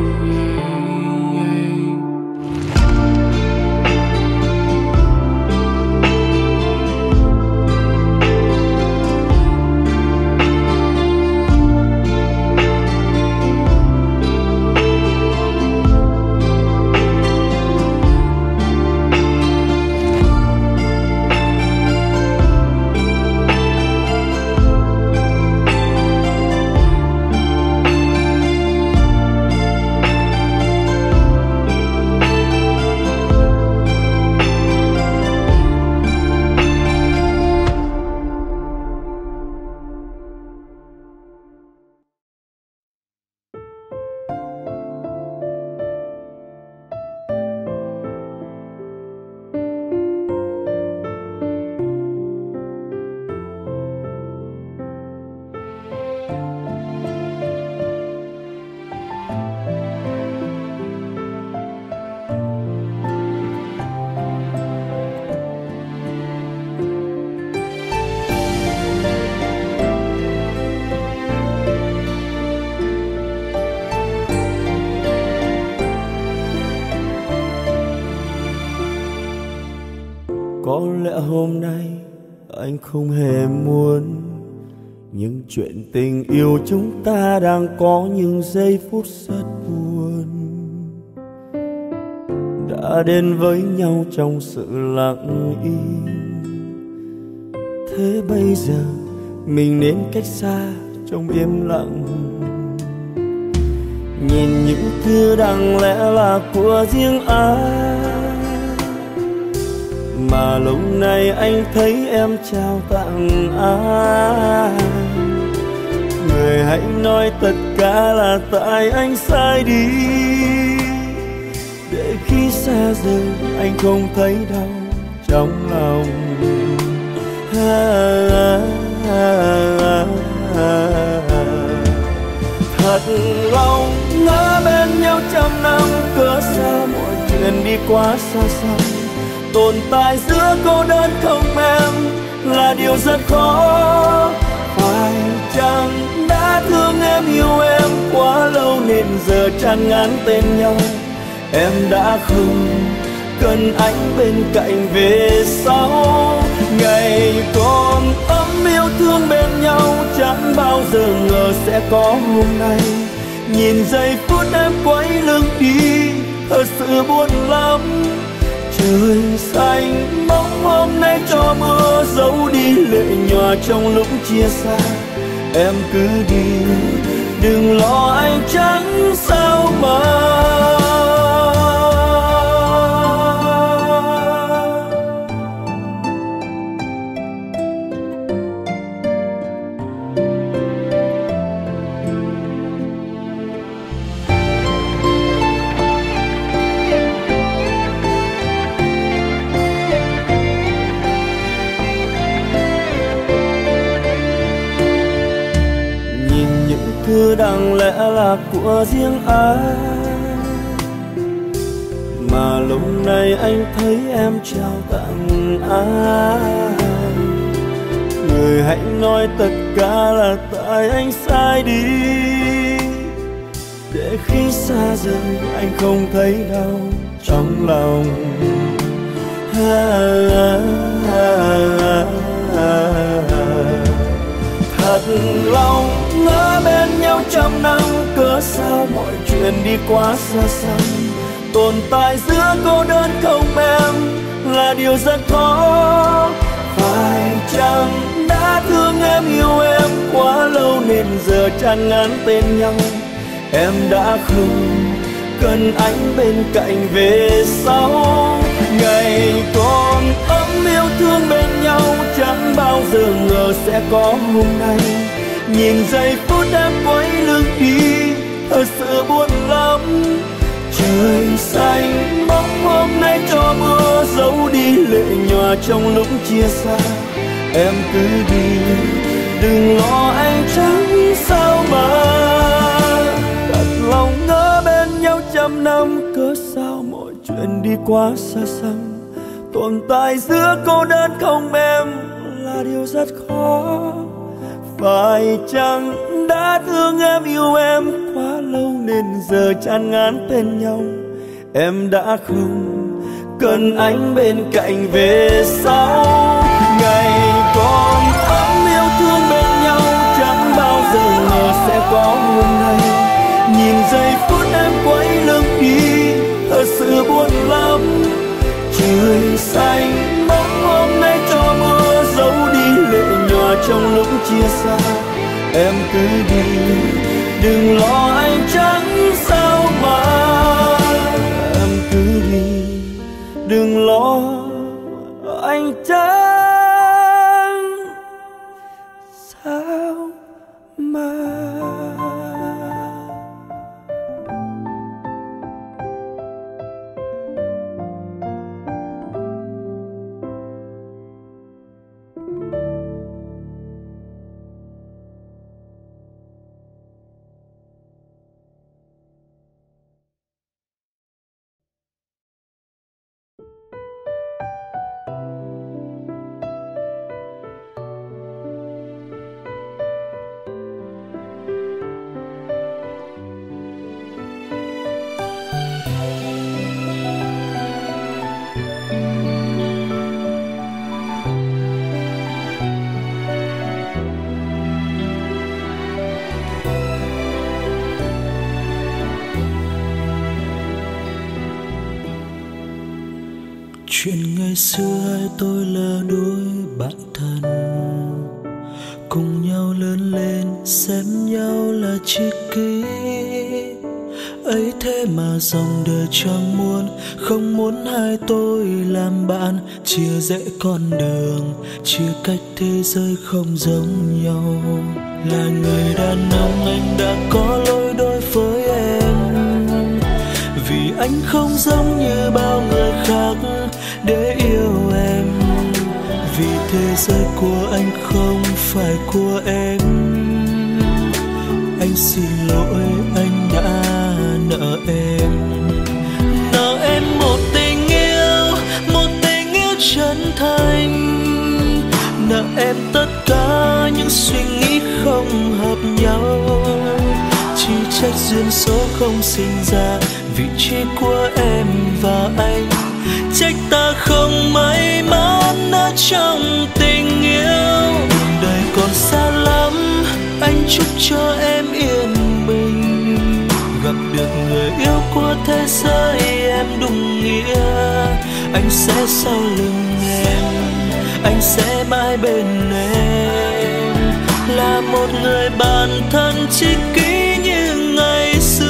Có lẽ hôm nay anh không hề muốn, nhưng chuyện tình yêu chúng ta đang có những giây phút rất buồn, đã đến với nhau trong sự lặng im. Thế bây giờ mình nên cách xa trong im lặng, nhìn những thứ đáng lẽ là của riêng ai mà lâu nay anh thấy em trao tặng ai. Người hãy nói tất cả là tại anh sai đi, để khi xa rời anh không thấy đau trong lòng. À, à, à, à, à. Thật lòng ngỡ bên nhau trăm năm, cớ sao mọi chuyện đi quá xa xăm. Tồn tại giữa cô đơn không em là điều rất khó. Phải chăng đã thương em yêu em quá lâu nên giờ chán ngán tên nhau. Em đã không cần anh bên cạnh về sau. Ngày còn ấm yêu thương bên nhau chẳng bao giờ ngờ sẽ có hôm nay. Nhìn giây phút em quay lưng đi thật sự buồn lắm. Trời xanh bóng hôm nay cho mưa giấu đi lệ nhòa trong lúc chia xa. Em cứ đi đừng lo anh chẳng sao mà. đáng lẽ là của riêng ai, mà lúc này anh thấy em trao tặng ai. Người hãy nói tất cả là tại anh sai đi, để khi xa rời anh không thấy đau trong lòng. Thật lòng ngỡ bên nhau trăm năm, cớ sao mọi chuyện đi quá xa xăm. Tồn tại giữa cô đơn không em là điều rất khó. Phải chăng đã thương em yêu em quá lâu nên giờ chán ngán tên nhau. Em đã không cần anh bên cạnh về sau. Ngày còn ấm yêu thương bên nhau chẳng bao giờ ngờ sẽ có hôm nay. Nhìn giây phút em quay lưng đi thật sự buồn lắm. Trời xanh bóng hôm nay cho mưa giấu đi lệ nhòa trong lúc chia xa. Em cứ đi đừng lo anh chẳng sao mà. Thật lòng ngỡ bên nhau trăm năm, cớ sao mọi chuyện đi quá xa xăm. Tồn tại giữa cô đơn không em là điều rất khó. Phải chăng đã thương em yêu em quá lâu nên giờ chán ngán tên nhau. Em đã không cần anh bên cạnh về sau. Ngày còn ấm yêu thương bên nhau chẳng bao giờ ngờ sẽ có hôm nay. Nhìn giây phút em quay lưng đi thật sự buồn lắm. Trời xanh bóng hôm nay cho mưa giấu đi lệ nhòa trong lúc chia xa. Em cứ đi đừng lo anh chẳng sao mà. Em cứ đi đừng lo anh chẳng sao mà. Chuyện ngày xưa hai tôi là đôi bạn thân, cùng nhau lớn lên xem nhau là tri kỷ. Ấy thế mà dòng đời chẳng muốn, không muốn hai tôi làm bạn. Chia rẽ con đường, chia cách thế giới không giống nhau. Là người đàn ông anh đã có lỗi đối với em, vì anh không giống như bao người khác để yêu em. Vì thế giới của anh không phải của em. Anh xin lỗi anh đã nợ em. Nợ em một tình yêu, một tình yêu chân thành. Nợ em tất cả những suy nghĩ không hợp nhau. Chỉ trách duyên số không sinh ra vị trí của em và anh. Trách ta không may mắn ở trong tình yêu. Đường đời còn xa lắm, anh chúc cho em yên bình. Gặp được người yêu của thế giới em đúng nghĩa. Anh sẽ sau lưng em, anh sẽ mãi bên em. Là một người bạn thân tri kỷ như ngày xưa.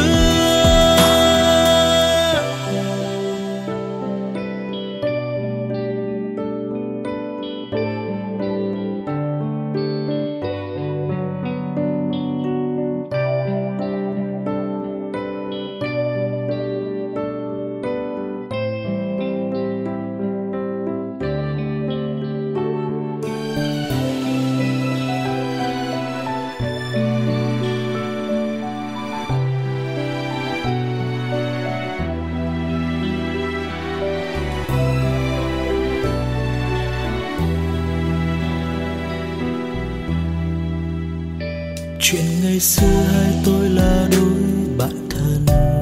Ngày xưa hai tôi là đôi bạn thân,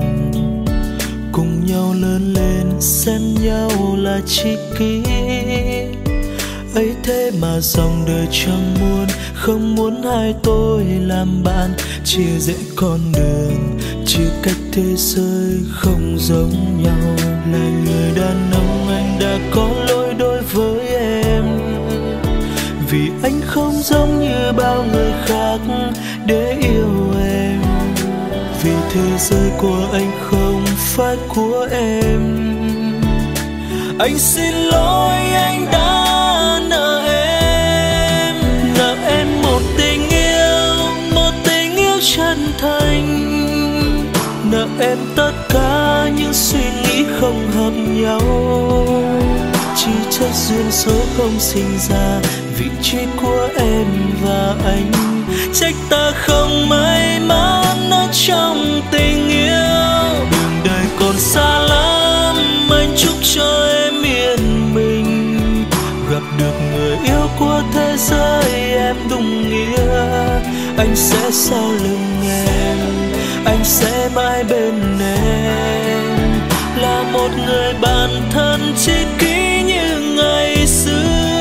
cùng nhau lớn lên xem nhau là tri kỷ. Ấy thế mà dòng đời chẳng muốn, không muốn hai tôi làm bạn. Chia rẽ con đường, chia cách thế giới không giống nhau. Là người đàn ông anh đã có lỗi đối với em, vì anh không giống như bao người khác để yêu em. Vì thế giới của anh không phải của em. Anh xin lỗi anh đã nợ em, nợ em một tình yêu, một tình yêu chân thành. Nợ em tất cả những suy nghĩ không hợp nhau. Chỉ trách duyên số không sinh ra vị trí của em và anh. Trách ta không may mắn ở trong tình yêu. Đường đời còn xa lắm, anh chúc cho em yên bình. Gặp được người yêu của thế giới em đúng nghĩa. Anh sẽ sau lưng em, anh sẽ mãi bên em. Là một người bạn thân tri kỷ như ngày xưa.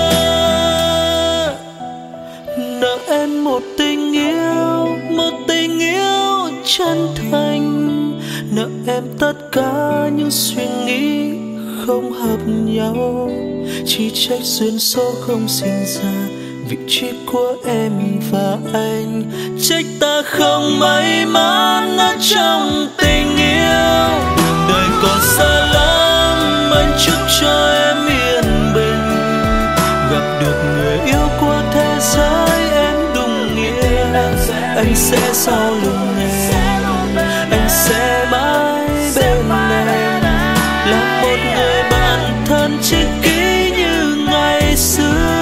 Nợ em một tình yêu, một tình yêu chân thành. Nợ em tất cả những suy nghĩ không hợp nhau. Chỉ trách duyên số không sinh ra vị trí của em và anh. Trách ta không may mắn ở trong tình yêu. Đường đời còn xa lắm, anh chúc cho em yên bình. Gặp được người yêu của thế giới em đúng nghĩa. Anh sẽ sau lưng em, anh sẽ mãi bên em. Là một người bạn thân tri kỷ như ngày xưa.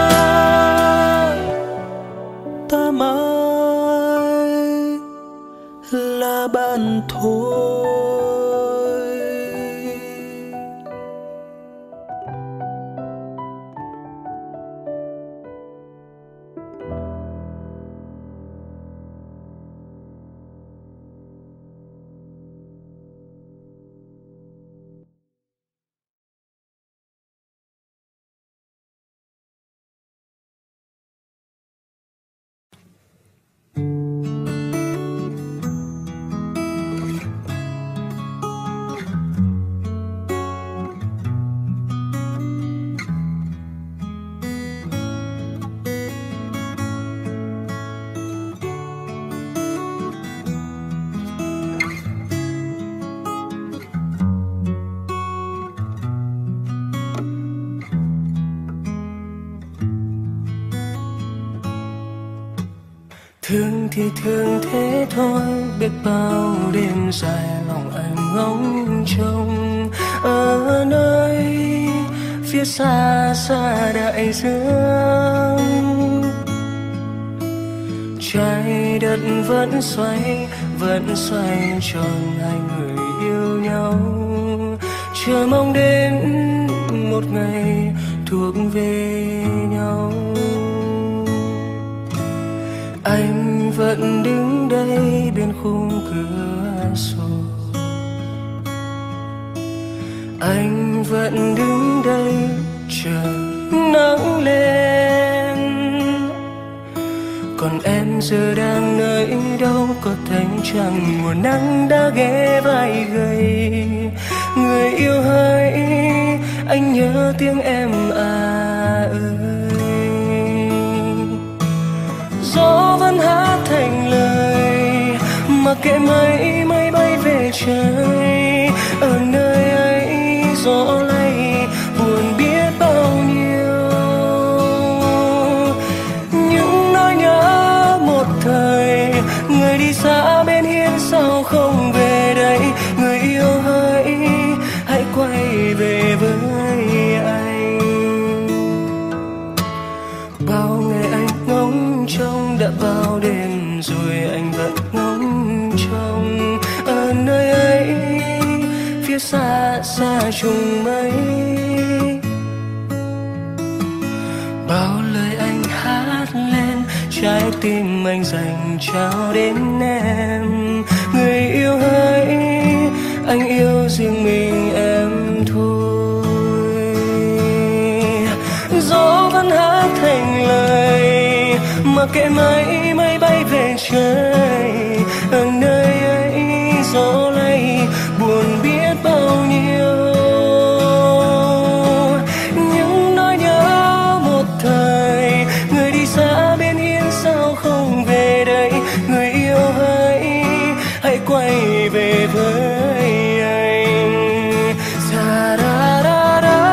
Ta mãi là bạn thôi. Thương thì thương thế thôi, biết bao đêm dài lòng anh ngóng trông. Ở nơi phía xa xa đại dương, trái đất vẫn xoay, vẫn xoay tròn hai người yêu nhau. Chờ mong đến một ngày thuộc về nhau. Anh vẫn đứng đây bên khung cửa sổ. Anh vẫn đứng đây chờ nắng lên. Còn em giờ đang nơi đâu, có thấy chẳng mùa nắng đã ghé vai gầy. Người yêu hỡi, anh nhớ tiếng em à ơi. Gió vẫn hát thành lời, mặc kệ mây mây bay về trời. Ở nơi ấy gió lay buồn biết bao nhiêu. Những nỗi nhớ một thời, người đi xa bên hiên sao không về đây. Người yêu hỡi, hãy quay về với anh. Bao ngày anh ngóng trông, đã bao đêm rồi anh vẫn ngóng trông. Ở nơi ấy phía xa xa trùng mây, bao lời anh hát lên, trái tim anh dành trao đến em. Người yêu hỡi, anh yêu riêng mình em thôi. Gió vẫn hát thành lời, mặc kệ mây mây bay về trời. Ở nơi ấy gió lay buồn biết bao nhiêu. Những nỗi nhớ một thời, người đi xa bên hiên sao không về đây. Người yêu hỡi, hãy quay về với anh. Da da da da.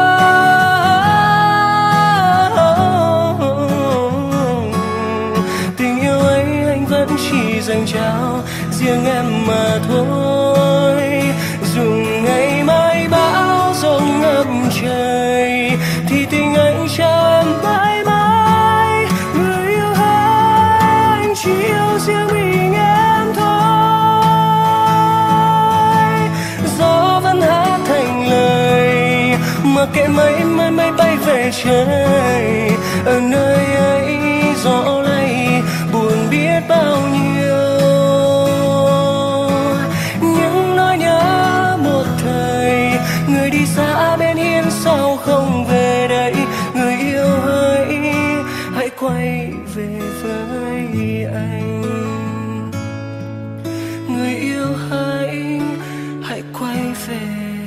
Tình yêu ấy anh vẫn chỉ dành trao riêng em mà thôi. Dù ngày mai bão giông ngập trời, thì tình anh trao em mãi mãi. Người yêu hỡi, anh chỉ yêu riêng mình em thôi. Gió vẫn hát thành lời, mặc kệ mây mây mây bay về trời. Ở nơi ấy gió lay buồn biết bao nhiêu. Những nỗi nhớ một thời, người đi xa bên hiên sao không về đây. Người yêu hỡi, hãy quay về với anh. Người yêu hỡi, hãy quay về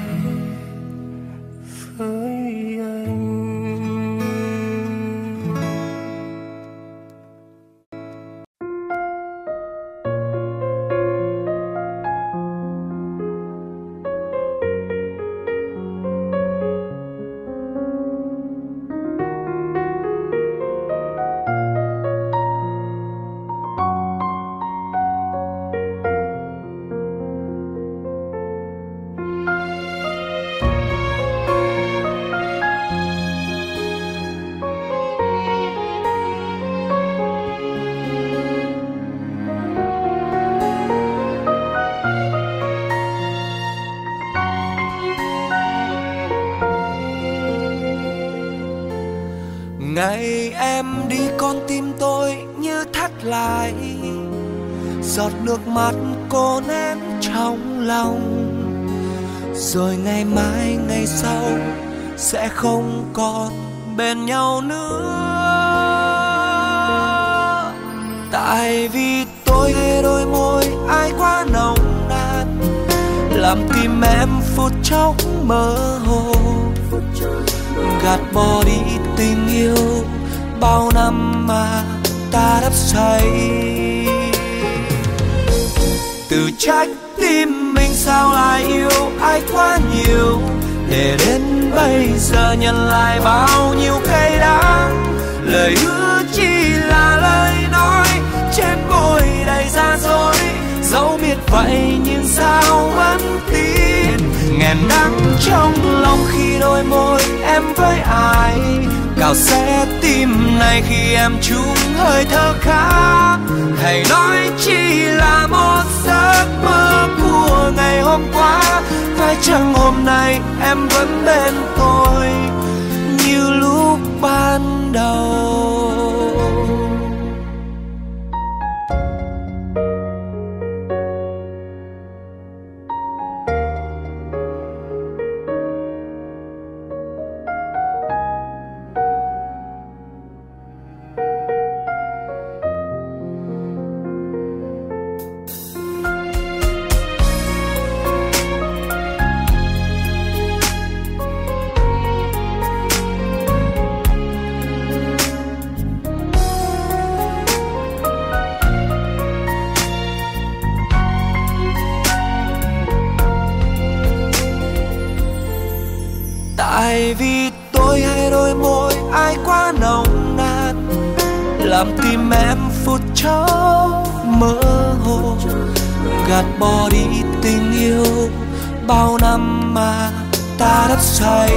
với anh. Ngày em đi con tim tôi như thắt lại, giọt nước mắt cô nén trong lòng. Rồi ngày mai ngày sau sẽ không còn bên nhau nữa. Tại vì tôi ghê đôi môi ai quá nồng nàn, làm tim em phút chốc mơ hồ. Gạt bỏ đi tình yêu bao năm mà ta đắp say. Tự trách tim mình sao lại yêu ai quá nhiều, để đến bây giờ nhận lại bao nhiêu cay đắng. Lời hứa chỉ là lời nói, trên môi đầy giả dối. Dẫu biết vậy nhưng sao vẫn tin. Nghẹn đắng trong lòng khi đôi môi em với ai. Cào xé tim này khi em chung hơi thở khác. Hãy nói chỉ là một giấc mơ của ngày hôm qua. Phải chăng hôm nay em vẫn bên tôi như lúc ban đầu. Tại vì tôi hay đôi môi ai quá nồng nàn, làm tim em phút chốc mơ hồ. Gạt bỏ đi tình yêu bao năm mà ta đắp say.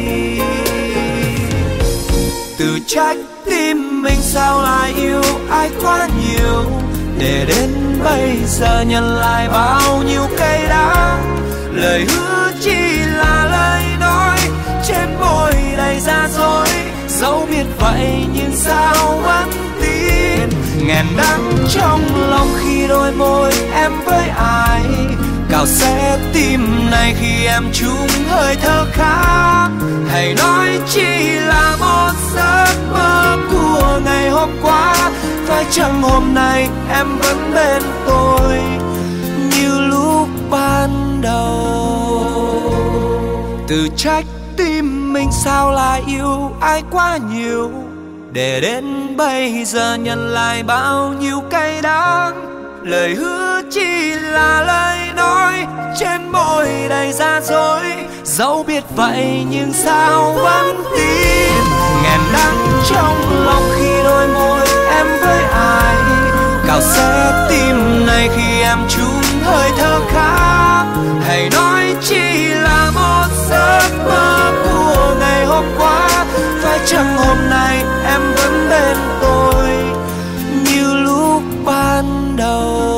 Tự trách tim mình sao lại yêu ai quá nhiều, để đến bây giờ nhận lại bao nhiêu cay đắng. Lời hứa chỉ là lời nói, trên môi đầy giả dối. Dẫu biết vậy nhưng sao vẫn tin. nghẹn đắng trong lòng khi đôi môi em với ai, cào xé tim này khi em chung hơi thở khác. Hãy nói chỉ là một giấc mơ của ngày hôm qua, phải chăng hôm nay em vẫn bên tôi như lúc ban đầu. Từ trách tim mình sao lại yêu ai quá nhiều, để đến bây giờ nhận lại bao nhiêu cay đắng. Lời hứa chỉ là lời nói, trên môi đầy giả dối. Dẫu biết vậy nhưng sao vẫn tin. Nghẹn đắng trong lòng khi đôi môi em với ai, cào xé tim này khi em chung hơi thở khác. Hãy nói chỉ là một giấc mơ của ngày hôm qua, phải chăng hôm nay em vẫn bên tôi như lúc ban đầu.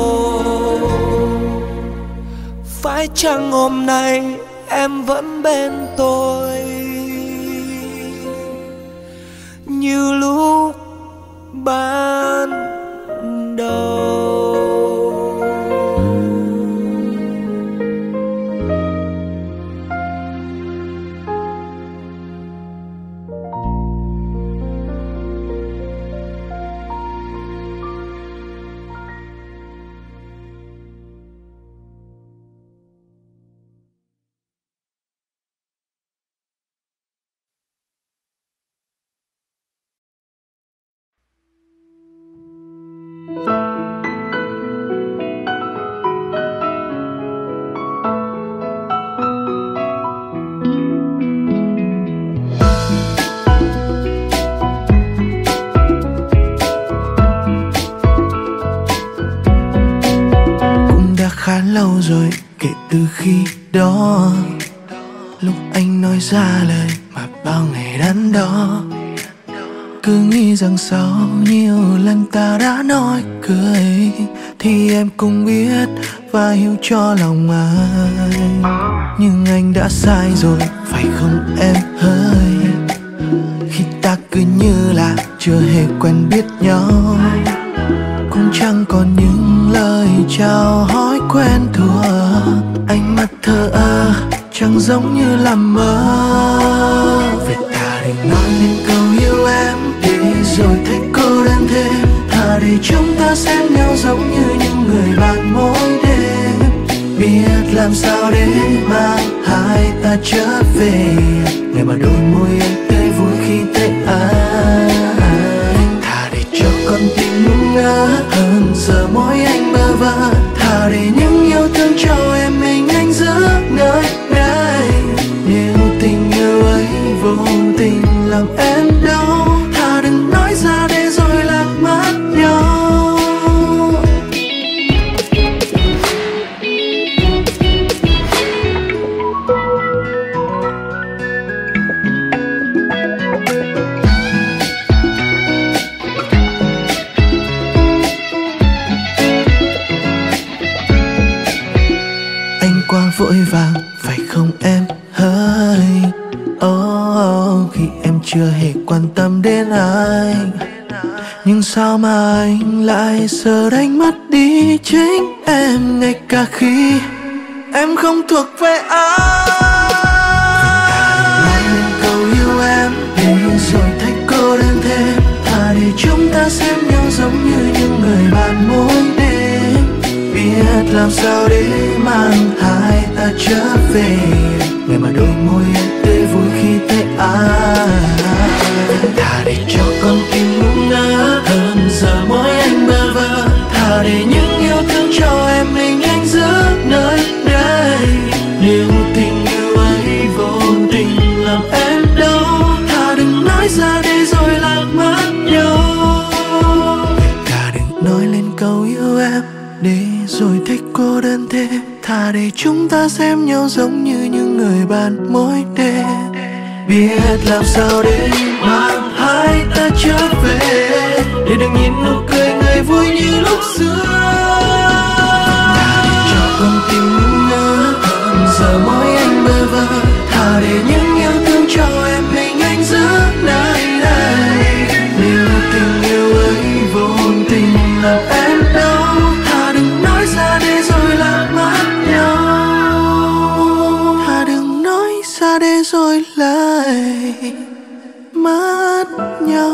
Phải chăng hôm nay em vẫn bên tôi như lúc ban đầu. Khá lâu rồi kể từ khi đó, lúc anh nói ra lời mà bao ngày đắn đo. Cứ nghĩ rằng sau nhiều lần ta đã nói cười thì em cũng biết và hiểu cho lòng anh. Nhưng anh đã sai rồi phải không em ơi, khi ta cứ như là chưa hề quen biết nhau, cũng chẳng còn những lời chào hỏi quen thuộc. Ánh mắt thờ ơ chẳng giống như là mơ. Vậy ta đừng nói nên câu yêu em đi rồi thấy cô đơn thêm. Thà để chúng ta xem nhau giống như những người bạn mỗi đêm. Biết làm sao để mang hai ta trở về, ngày mà đôi môi anh tươi vui khi thấy anh. Thà để cho con tim ngủ ngơ hơn giờ mỗi anh bơ vơ. Thà để những yêu thương cho em mình anh giữ nơi đây. Nếu tình yêu ấy vô tình làm em đau, thà đừng nói ra để rồi lạc mất nhau. Qua vội vàng phải không em hỡi. Oh, oh, khi em chưa hề quan tâm đến anh, nhưng sao mà anh lại giờ đánh mất đi chính em, ngay cả khi em không thuộc về anh. Nói lên câu yêu em để rồi thấy cô đơn thêm. Thà để chúng ta xem nhau giống như những người bạn mỗi đêm. Biết làm sao để mang hai ta trở về, ngày mà đôi môi anh tươi vui khi thấy ai. Thà để cho con tim ngủ ngơ hơn giờ mỗi anh bơ vơ. Thà để những yêu thương cho em mình anh giữ nơi đây. Nếu tình yêu ấy vô tình làm em đau, thà đừng nói ra để rồi lạc mất nhau. Thà đừng nói lên câu yêu em để rồi thích cô đơn thêm. Thà để chúng ta xem nhau giống như những người bạn mỗi đêm. Biết làm sao để mang hai ta trở về, để đừng nhìn nụ cười người vui như lúc xưa. Thà để cho con tim ngủ ngơ hơn giờ mỗi anh bơ vơ. Thà để những yêu thương cho em mình anh giữ nơi đây. Nếu tình yêu ấy vô tình lại mất nhau.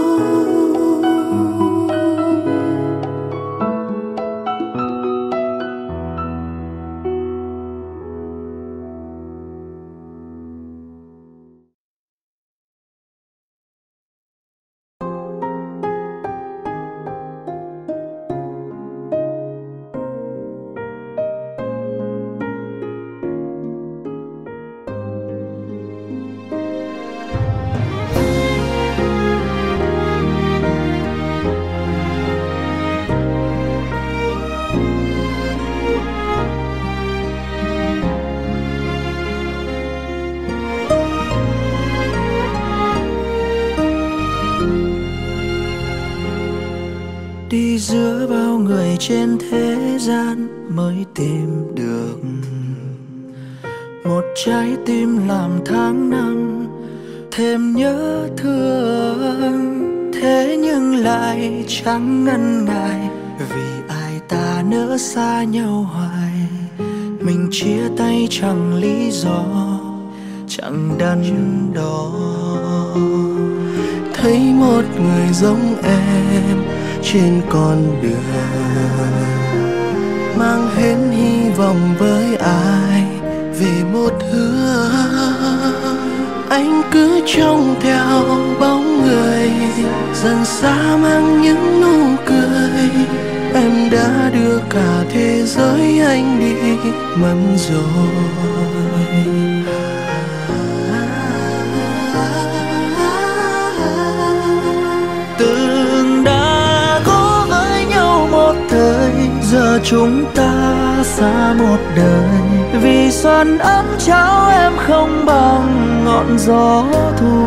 Đi giữa bao người trên thế gian mới tìm được một trái tim làm tháng năm thêm nhớ thương. Thế nhưng lại chẳng ngần ngại vì ai ta nỡ xa nhau hoài. Mình chia tay chẳng lý do, chẳng đắn đo. Thấy một người giống em trên con đường, mang hết hy vọng với ai vì một hứa. Anh cứ trông theo bóng người dần xa mang những nụ cười. Em đã đưa cả thế giới anh đi mất rồi. Từng đã có với nhau một thời, giờ chúng ta xa một đời. Vì xuân ấm trao em không bằng ngọn gió thu.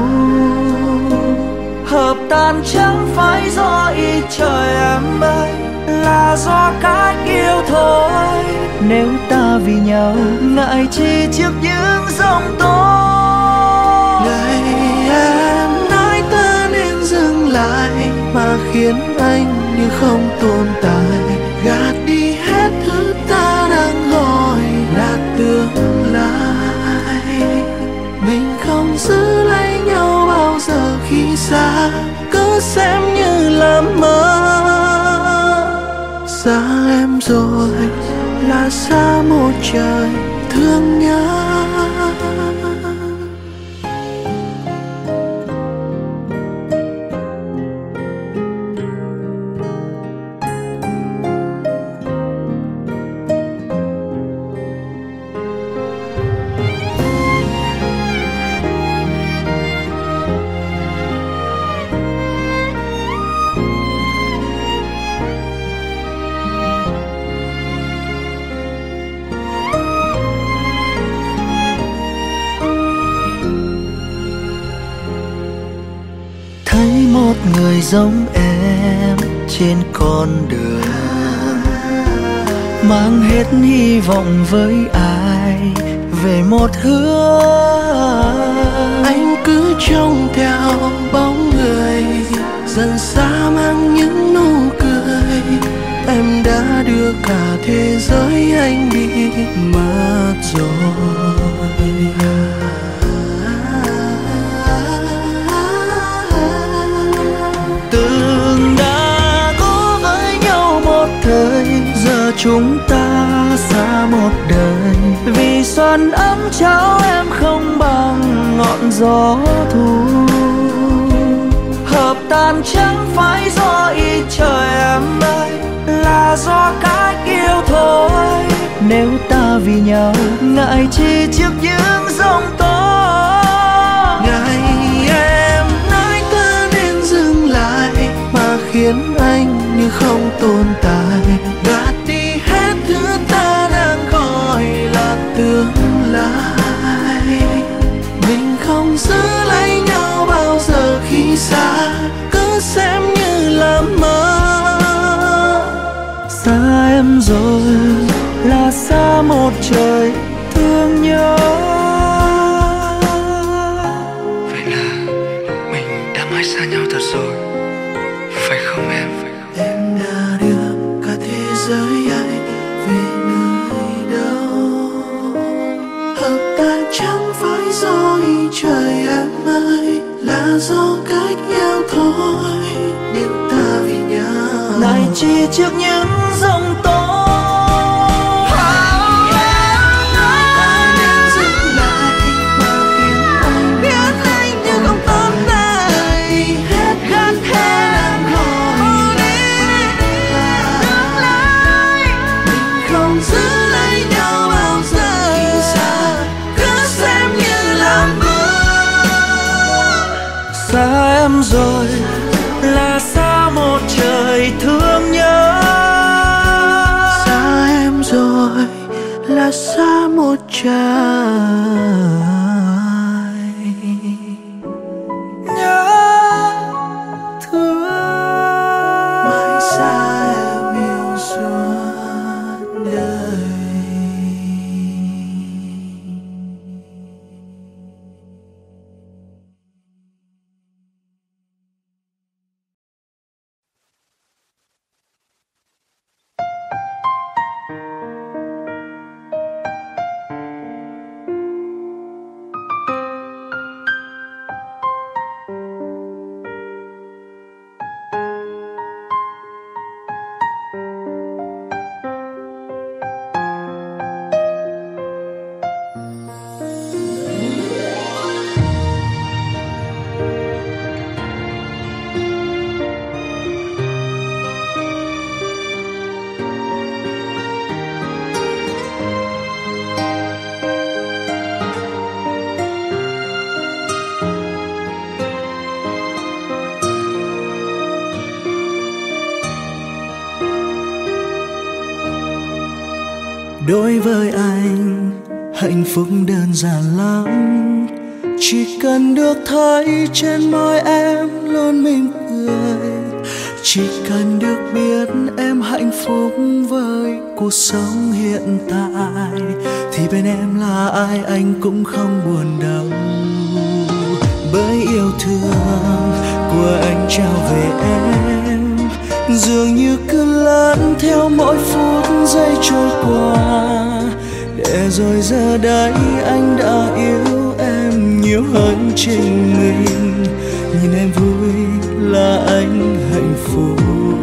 Hợp tan chẳng phải do ý trời em ơi, là do cách yêu thôi. Nếu ta vì nhau ngại chi trước những giông tố. Ngày em nói ta nên dừng lại mà khiến anh như không tồn tại. Gạt đi hết thứ ta đang gọi là tương lai. Mình không giữ lấy nhau bao giờ khi xa, cứ xem như là mơ. Xa em rồi là xa một trời thương nhớ. Người giống em trên con đường, mang hết hy vọng với ai về một hứa. Anh cứ trông theo bóng người dần xa mang những nụ cười. Em đã đưa cả thế giới anh đi mất rồi. Từng đã có với nhau một thời, giờ chúng ta xa một đời. Vì xuân ấm trao em không bằng ngọn gió thu. Hợp tan chẳng phải do ý trời em ơi, là do cách yêu thôi. Nếu ta vì nhau ngại chi trước những giông tố. Ngày em nói ta nên dừng lại mà khiến anh như không tồn tại. Gạt đi hết thứ ta đang gọi là tương lai. Mình không giữ lấy nhau bao giờ khi xa, cứ xem như là mơ. Xa em rồi là xa một trời thương nhớ. Vậy là mình đã mãi xa nhau thật rồi, phải không em? Em đã đưa cả thế giới anh về nơi đâu. Hợp tan chẳng phải do ý trời là do cách yêu thôi, nhưng ta vì nhau lại chi trước những giông tố. Xa em rồi là xa một trời thương nhớ, xa em rồi là xa một trời nhớ thương. Mãi xa em yêu suốt đời. Đối với anh, hạnh phúc đơn giản lắm, chỉ cần được thấy trên môi em luôn mỉm cười, chỉ cần được biết em hạnh phúc với cuộc sống hiện tại, thì bên em là ai anh cũng không buồn đâu. Bởi yêu thương của anh trao về em dường như cứ lớn theo mỗi phút giây trôi qua, để rồi giờ đây anh đã yêu em nhiều hơn chính mình. Nhìn em vui là anh hạnh phúc,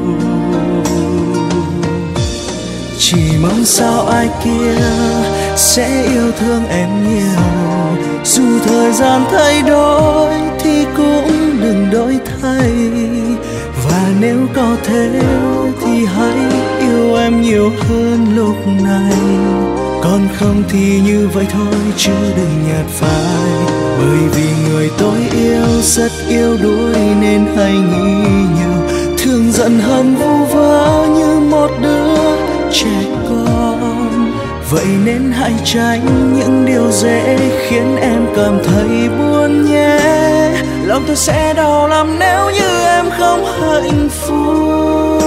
chỉ mong sao ai kia sẽ yêu thương em nhiều, dù thời gian thay đổi thì cũng đừng đổi thay. Và nếu có thể thì hãy yêu em nhiều hơn lúc này, còn không thì như vậy thôi chứ đừng nhạt phai. Bởi vì người tôi yêu rất yêu đuối nên hay nghĩ nhiều, thương giận hờn vu vơ như một đứa trẻ con. Vậy nên hãy tránh những điều dễ khiến em cảm thấy buồn nhé. Lòng tôi sẽ đau lắm nếu như em không hạnh phúc.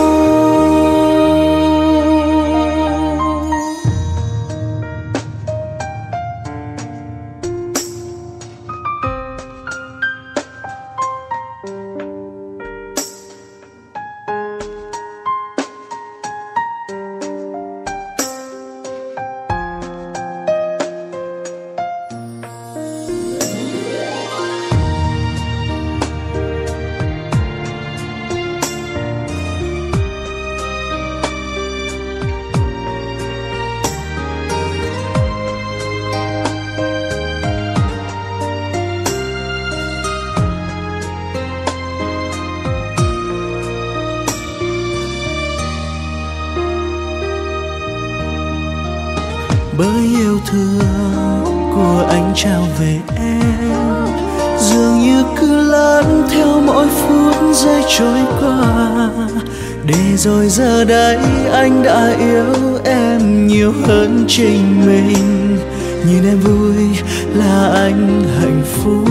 Bởi yêu thương của anh trao về em dường như cứ lớn theo mỗi phút giây trôi qua, để rồi giờ đây anh đã yêu em nhiều hơn chính mình. Nhìn em vui là anh hạnh phúc,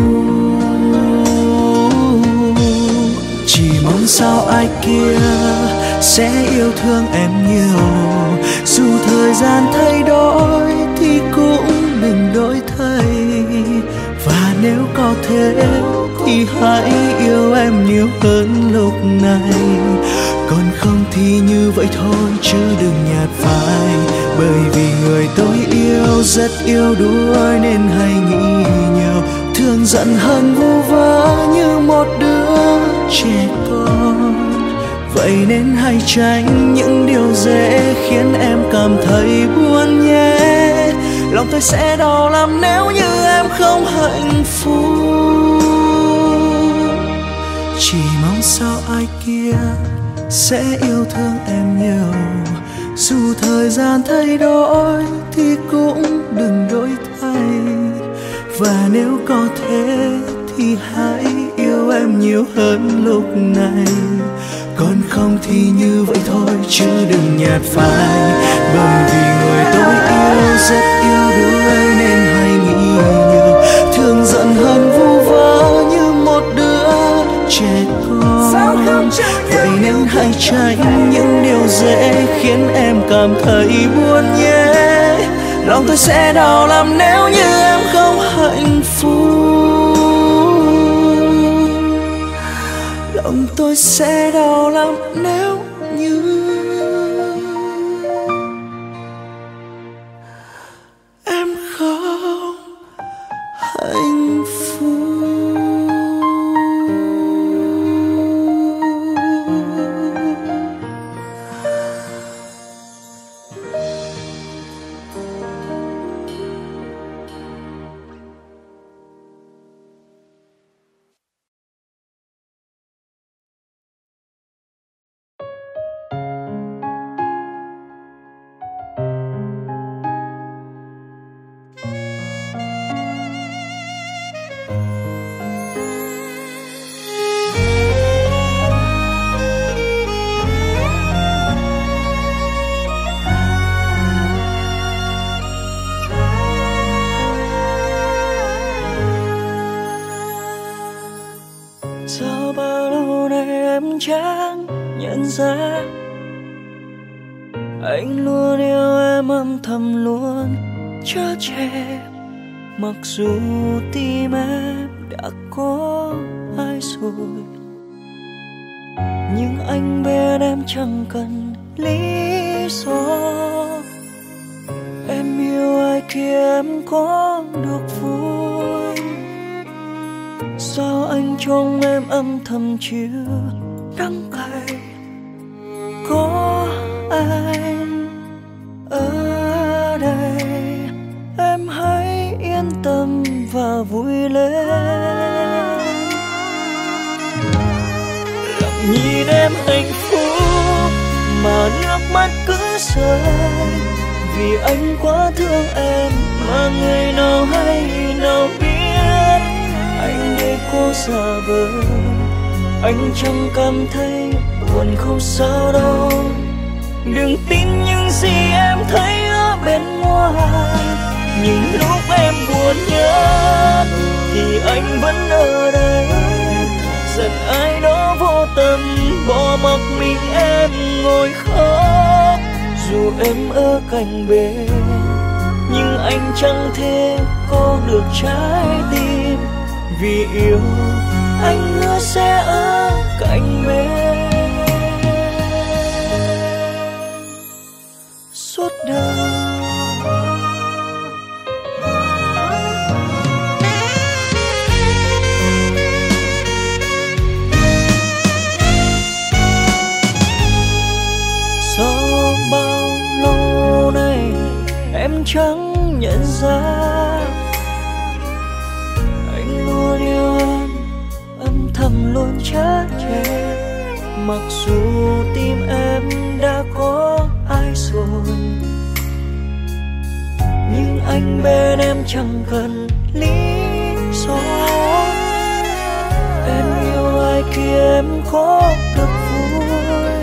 chỉ mong sao ai kia sẽ yêu thương em nhiều, dù thời gian thay đổi thì cũng đừng đổi thay. Và nếu có thể thì hãy yêu em nhiều hơn lúc này, còn không thì như vậy thôi chứ đừng nhạt phai. Bởi vì người tôi yêu rất yêu đuối nên hay nghĩ nhiều, thường giận hờn vu vơ như một đứa trẻ con. Vậy nên hãy tránh những điều dễ khiến em cảm thấy buồn nhé. Lòng tôi sẽ đau lắm nếu như em không hạnh phúc. Chỉ mong sao ai kia sẽ yêu thương em nhiều. Dù thời gian thay đổi thì cũng đừng đổi thay. Và nếu có thể thì hãy yêu em nhiều hơn lúc này. Còn không thì như vậy thôi chứ đừng nhạt phai. Bởi vì người tôi yêu rất yêu đuối nên hãy nghĩ nhiều. Thường giận hờn vu vơ như một đứa trẻ con. Vậy nên hãy tránh những điều dễ khiến em cảm thấy buồn nhé. Lòng tôi sẽ đau lắm nếu như em không hạnh phúc. Lòng tôi sẽ đau lắm nếu như em không hạnh phúc. Sao bao lâu nay em chẳng nhận ra anh luôn yêu em âm thầm luôn chở che. Mặc dù tim em đã có ai rồi, nhưng anh bên em chẳng cần lý do. Em yêu ai kia em có được vui. Sao anh trong em âm thầm chịu đắng cay. Có anh ở đây em hãy yên tâm và vui lên. Lặng nhìn em hạnh phúc mà nước mắt cứ rơi. Vì anh quá thương em mà người nào hay nào biết. Anh để cô giả vờ, anh chẳng cảm thấy buồn không sao đâu. Đừng tin những gì em thấy ở bên ngoài. Nhưng lúc em buồn nhất thì anh vẫn ở đây. Giận ai đó vô tâm bỏ mặc mình em ngồi khóc. Dù em ở cạnh bên nhưng anh chẳng thể có được trái tim. Vì yêu anh hứa sẽ ở cạnh bên suốt đời. Sau bao lâu nay em chẳng nhận ra anh luôn yêu em âm thầm luôn chát chẽ. Mặc dù tim em đã có ai rồi, nhưng anh bên em chẳng cần lý do. Em yêu ai kia em có được vui.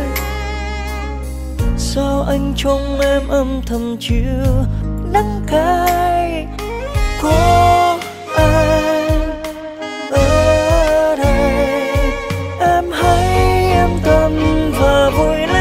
Sao anh trong em âm thầm chịu đắng cay. Có anh ở đây em hãy yên tâm và vui lên.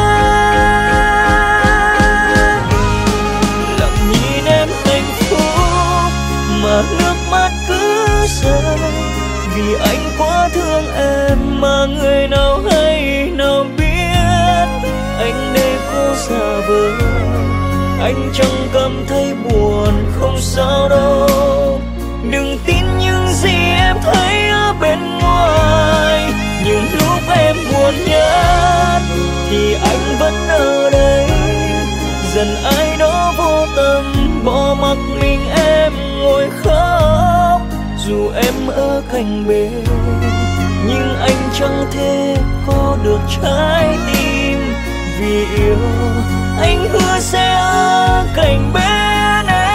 Lặng nhìn em hạnh phúc mà nước mắt cứ rơi. Vì anh quá thương em mà người nào hay nào biết. Anh để cô giả vờ, anh chẳng cảm thấy buồn không sao đâu. Đừng tin những gì em thấy ở bên ngoài. Những lúc em buồn nhất thì anh vẫn ở đây. Dần ai đó vô tâm bỏ mặc mình em ngồi khóc. Dù em ở cạnh bên nhưng anh chẳng thể có được trái tim. Vì yêu anh hứa sẽ ở cạnh bên em.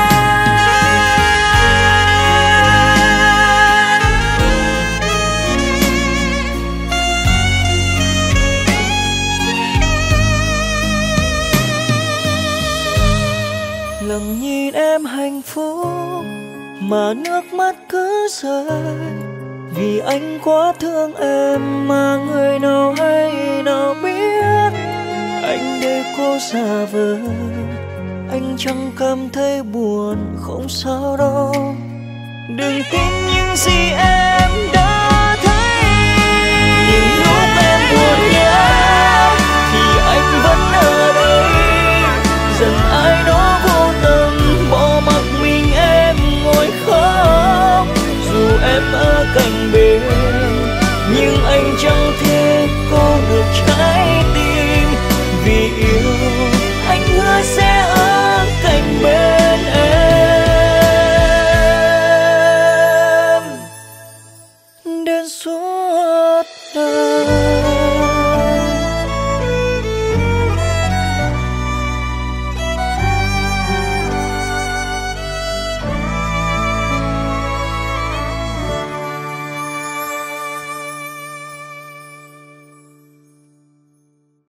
Lặng nhìn em hạnh phúc mà nước mắt cứ rơi. Vì anh quá thương em mà người nào hay nào biết. Anh để cô xa vời, anh chẳng cảm thấy buồn, không sao đâu. Đừng tin những gì em đã thấy. Những lúc em buồn nhớ thì anh vẫn ở đây. Dần ai đó vô tâm bỏ mặc mình em ngồi khóc. Dù em ở cạnh bên nhưng anh chẳng